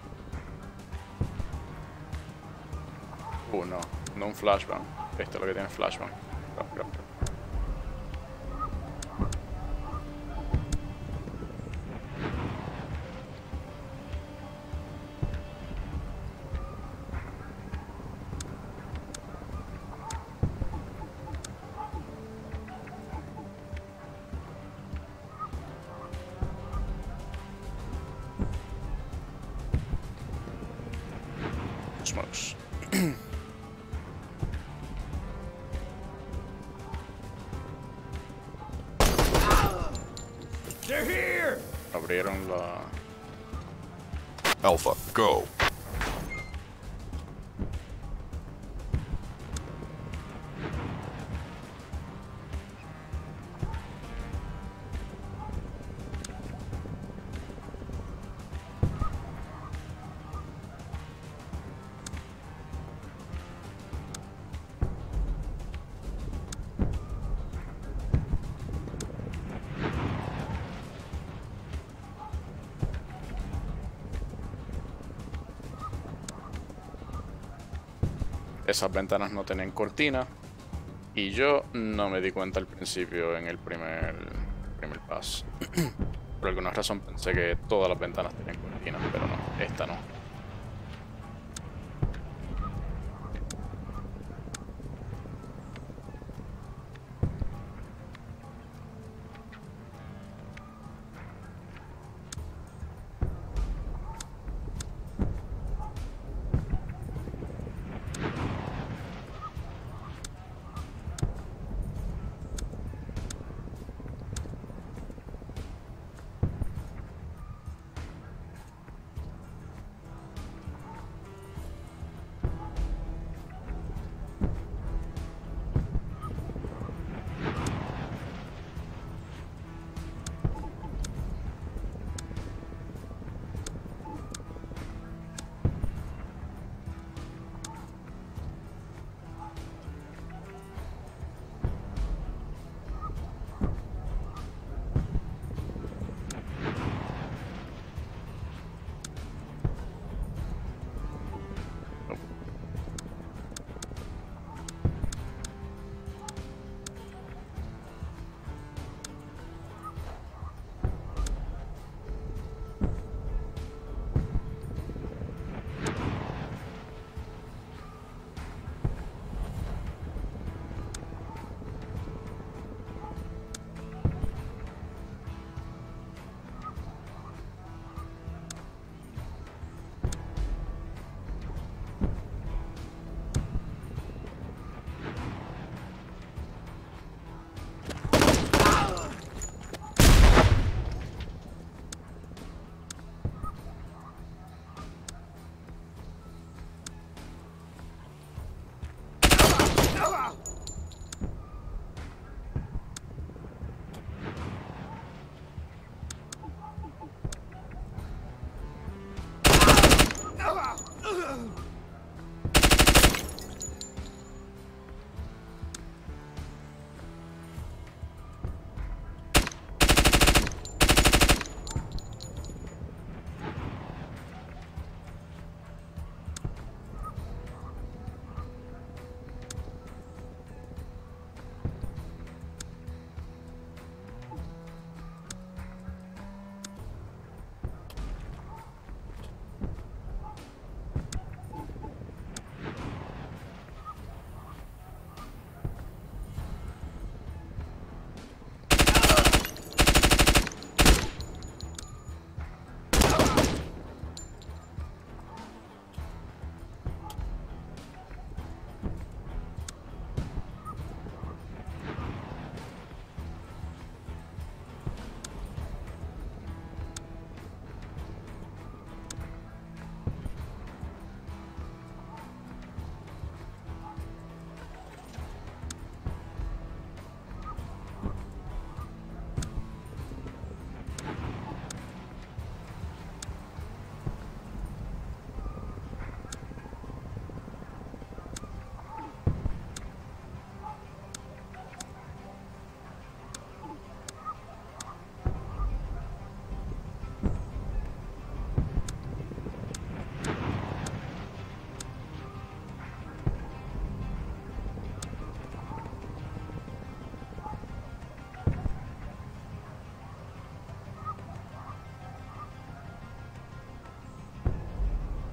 No un flashbang. Esto es lo que tiene flashbang. Crap. Smokes. They're here! Abrieron la... Alpha, go. Esas ventanas no tienen cortina y yo no me di cuenta al principio en el primer pass. Por alguna razón pensé que todas las ventanas tenían cortinas, pero no, esta no.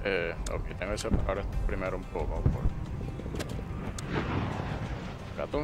Ok, tengo que separar esto primero un poco. Gato.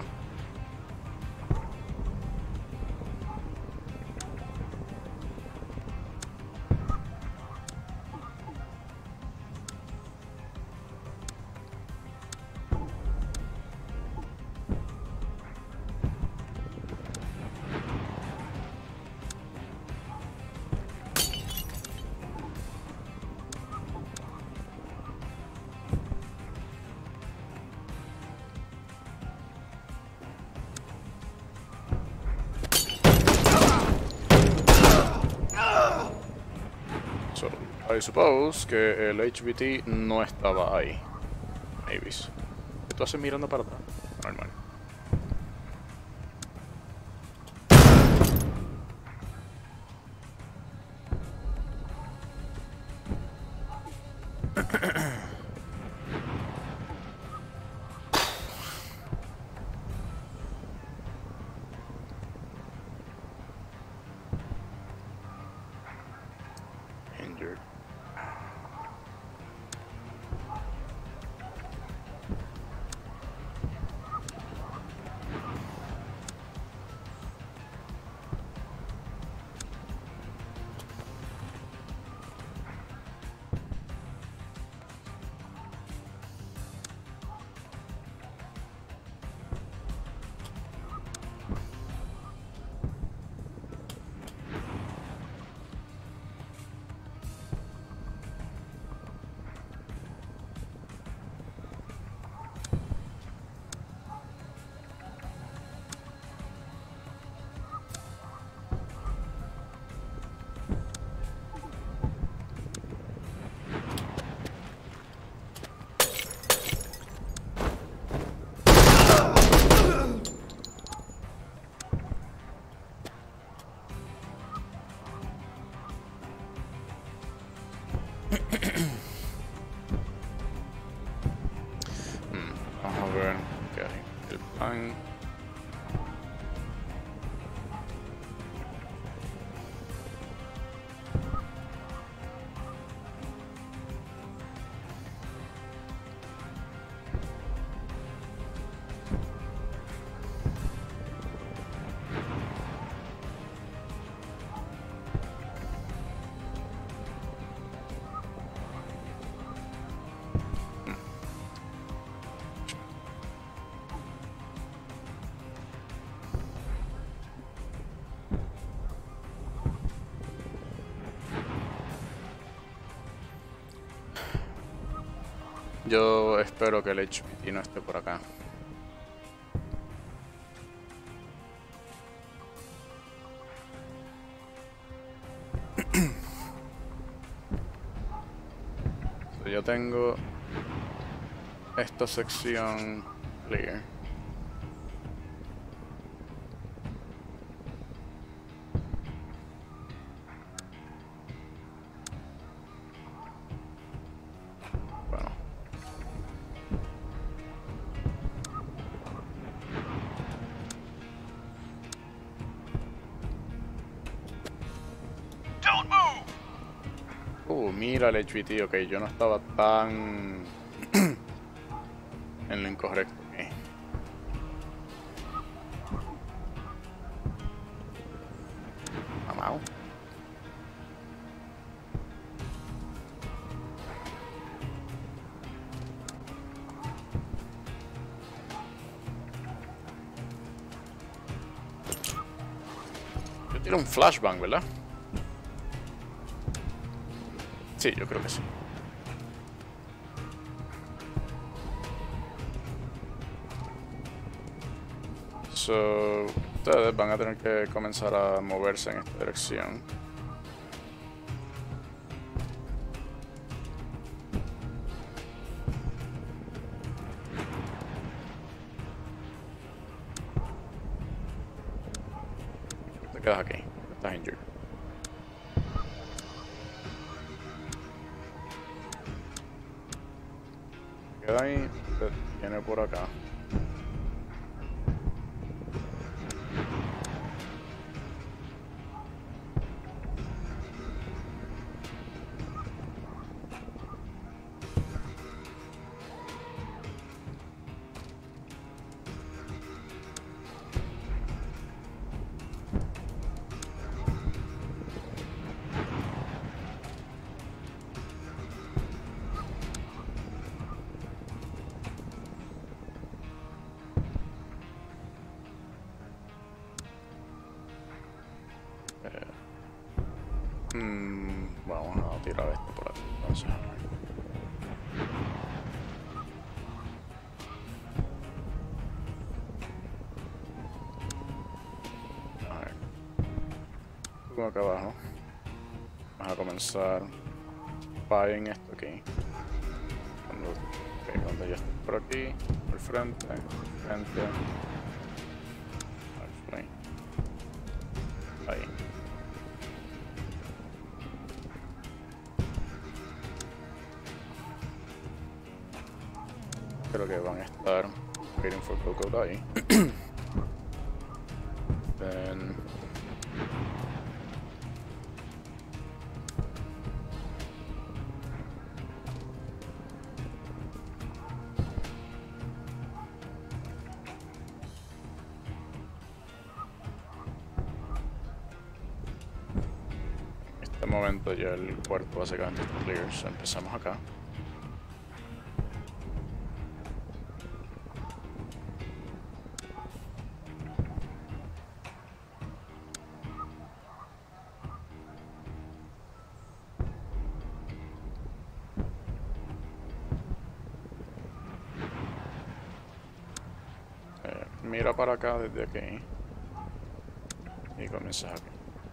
So, I suppose que el HBT no estaba ahí. Maybe. ¿Qué tú haces mirando para atrás? Normal. Injured. Vamos a ver qué hay. El plan. Yo espero que el HPT no esté por acá. So, yo tengo esta sección clear. Bueno. Don't move! Mira el HBT, ok, yo no estaba tan en lo incorrecto. Okay. Mamao. Yo tiro un flashbang, ¿verdad? Sí, yo creo que sí. So, ustedes van a tener que comenzar a moverse en esta dirección. Te quedas aquí, estás injured. Queda ahí, te viene por acá. tirar esto por aquí. Entonces, a ver. Como acá abajo. Vamos a comenzar buying esto aquí. Cuando ya esté por aquí, al frente, al frente. Ahí. Creo que van a estar waiting for Coco ahí. Then en este momento ya el cuarto básicamente está clear, so empezamos acá. Mira para acá desde aquí y comienzas aquí.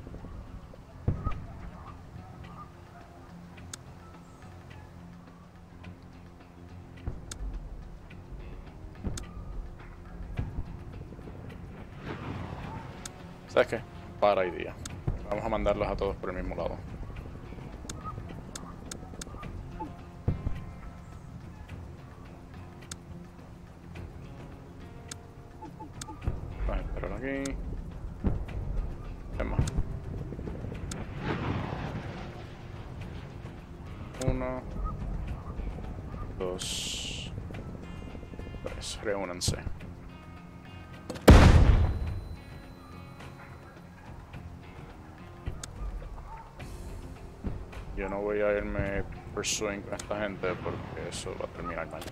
¿Sabes qué? Para y día. Vamos a mandarlos a todos por el mismo lado. Vamos a esperar aquí. Vemos. 1, 2, 3. Reúnanse. Yo no voy a irme pursuing con esta gente porque eso va a terminar mal.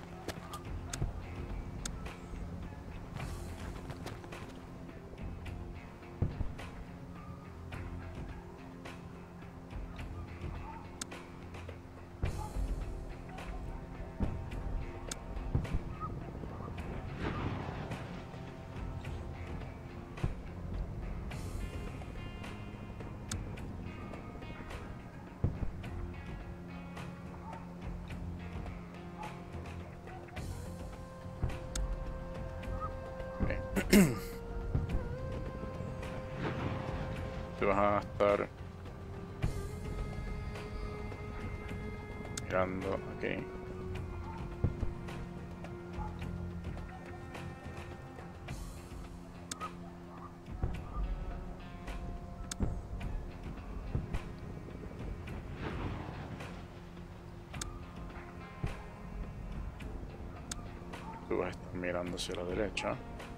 Tú vas a estar mirando aquí. Tú vas a estar mirando hacia la derecha.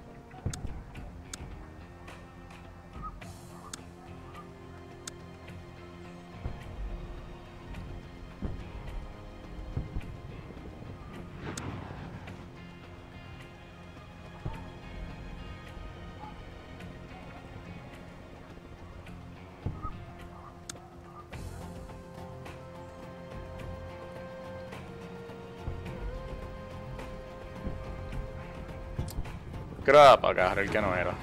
Crap, agarré el que no era.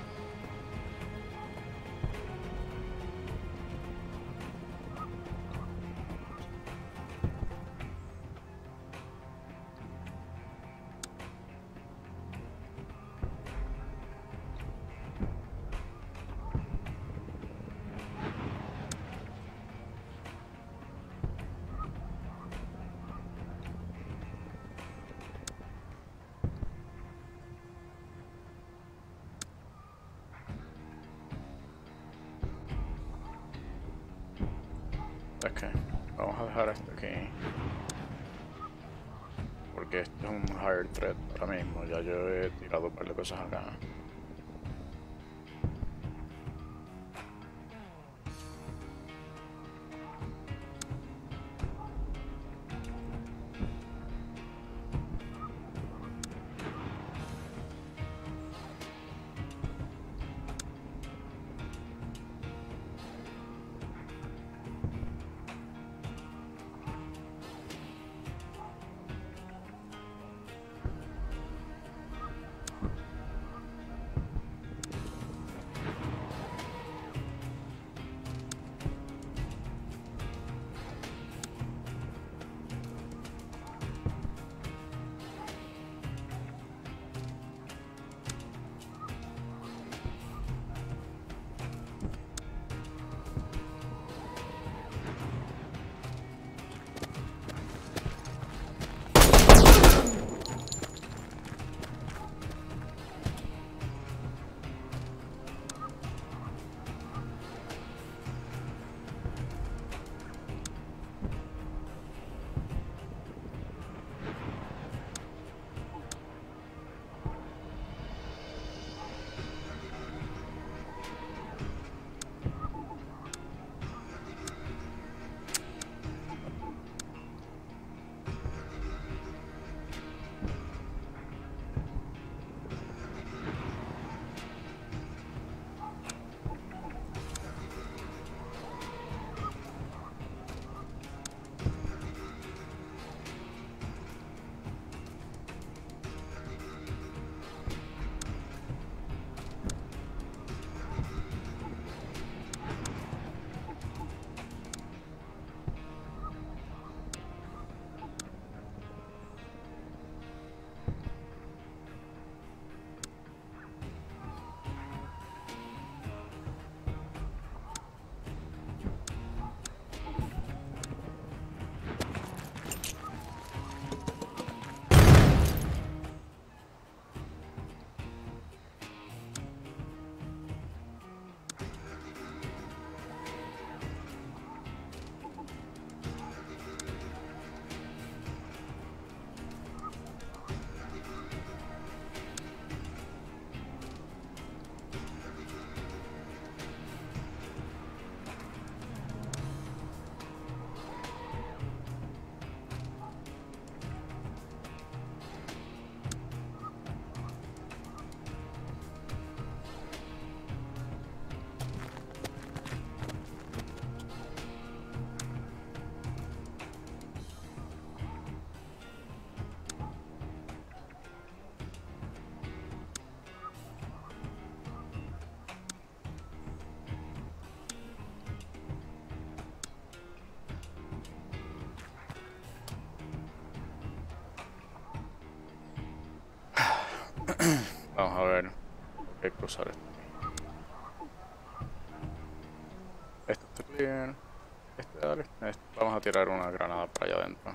Ok, vamos a dejar esto aquí. Porque esto es un higher threat ahora mismo. Ya yo he tirado un par de cosas acá. Vamos a ver. Hay que cruzar esto. Esto está clear. Dale. Vamos a tirar una granada para allá adentro.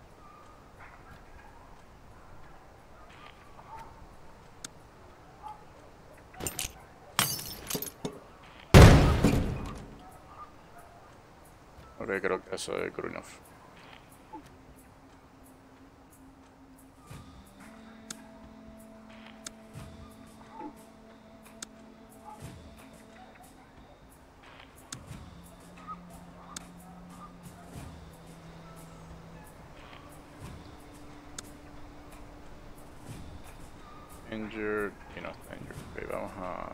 Ok, creo que eso es good enough. Injured y no está injured. Ok, vamos a...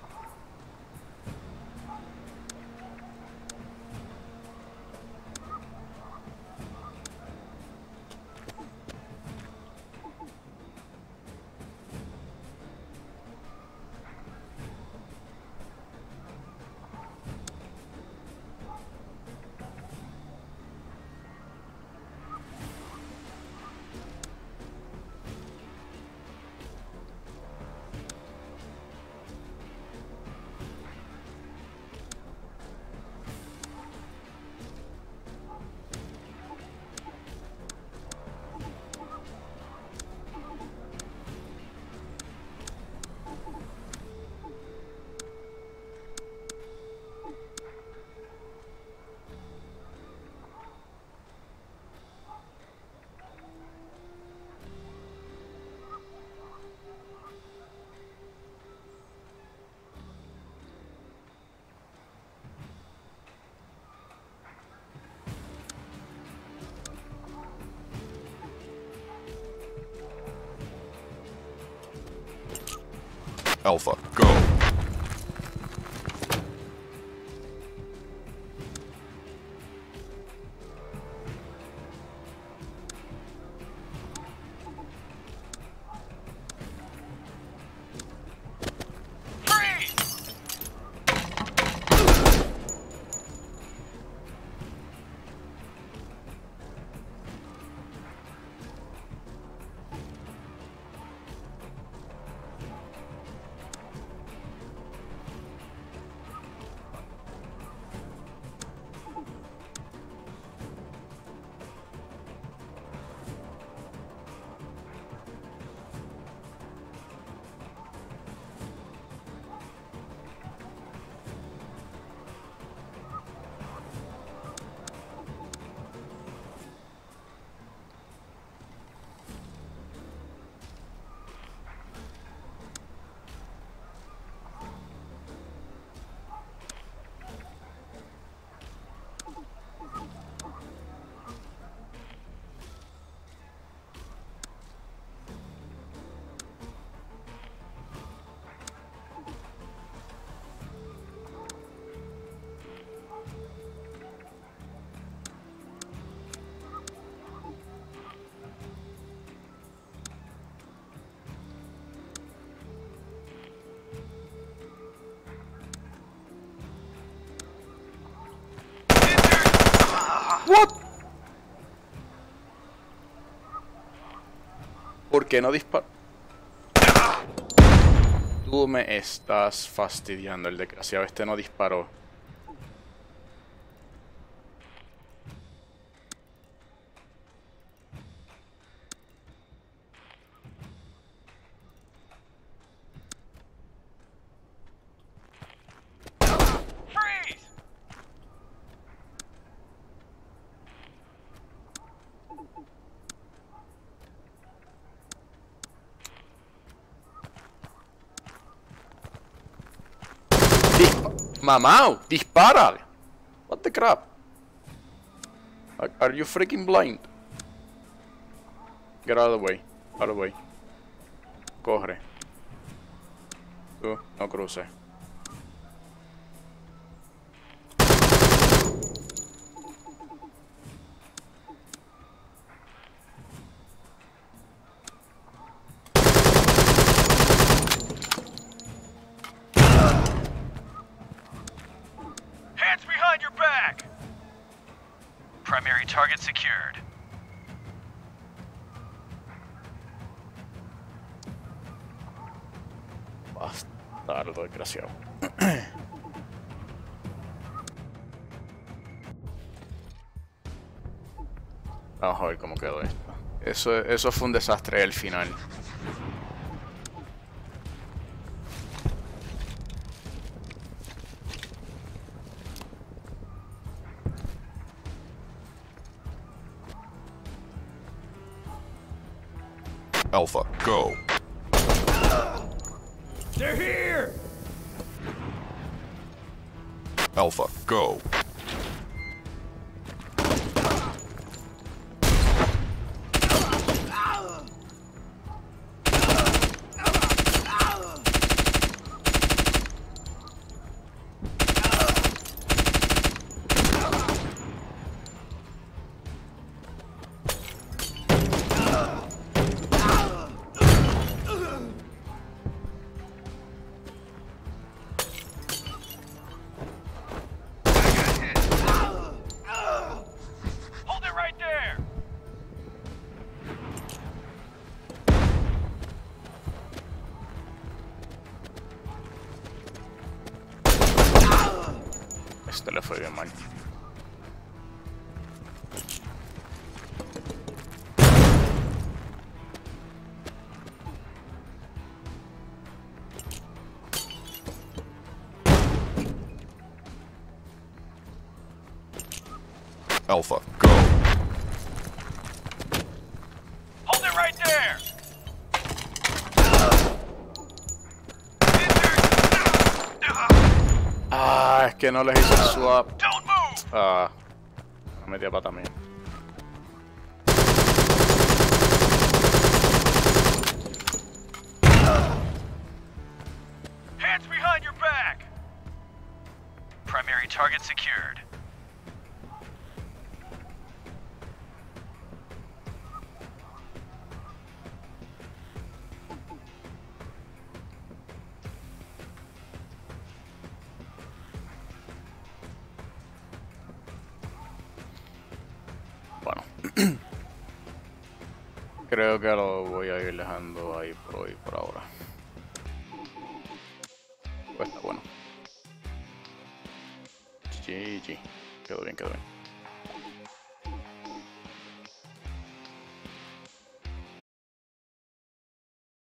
Alpha, go. What? ¿Por qué no disparo? Tú me estás fastidiando, el desgraciado este no disparó. Mamau, dispara. What the crap? Are you freaking blind? Get out of the way. Out of the way. Corre. Tú, no cruces. Hands behind your back! Primary target secured. Bastardo desgraciado. Vamos a ver cómo quedó esto. Eso fue un desastre el final. Alpha, go. They're here! Alpha, go. Hold it right there! Este le fue bien mal. Alpha, go. Hold it right there! Ah, es que no les hice el swap. Don't move! Ah, me metí a pata mía. Hands behind your back! Primary target secured. Bueno. Creo que lo voy a ir dejando ahí por hoy, por ahora. Pues está bueno. GG. Quedó bien, quedó bien.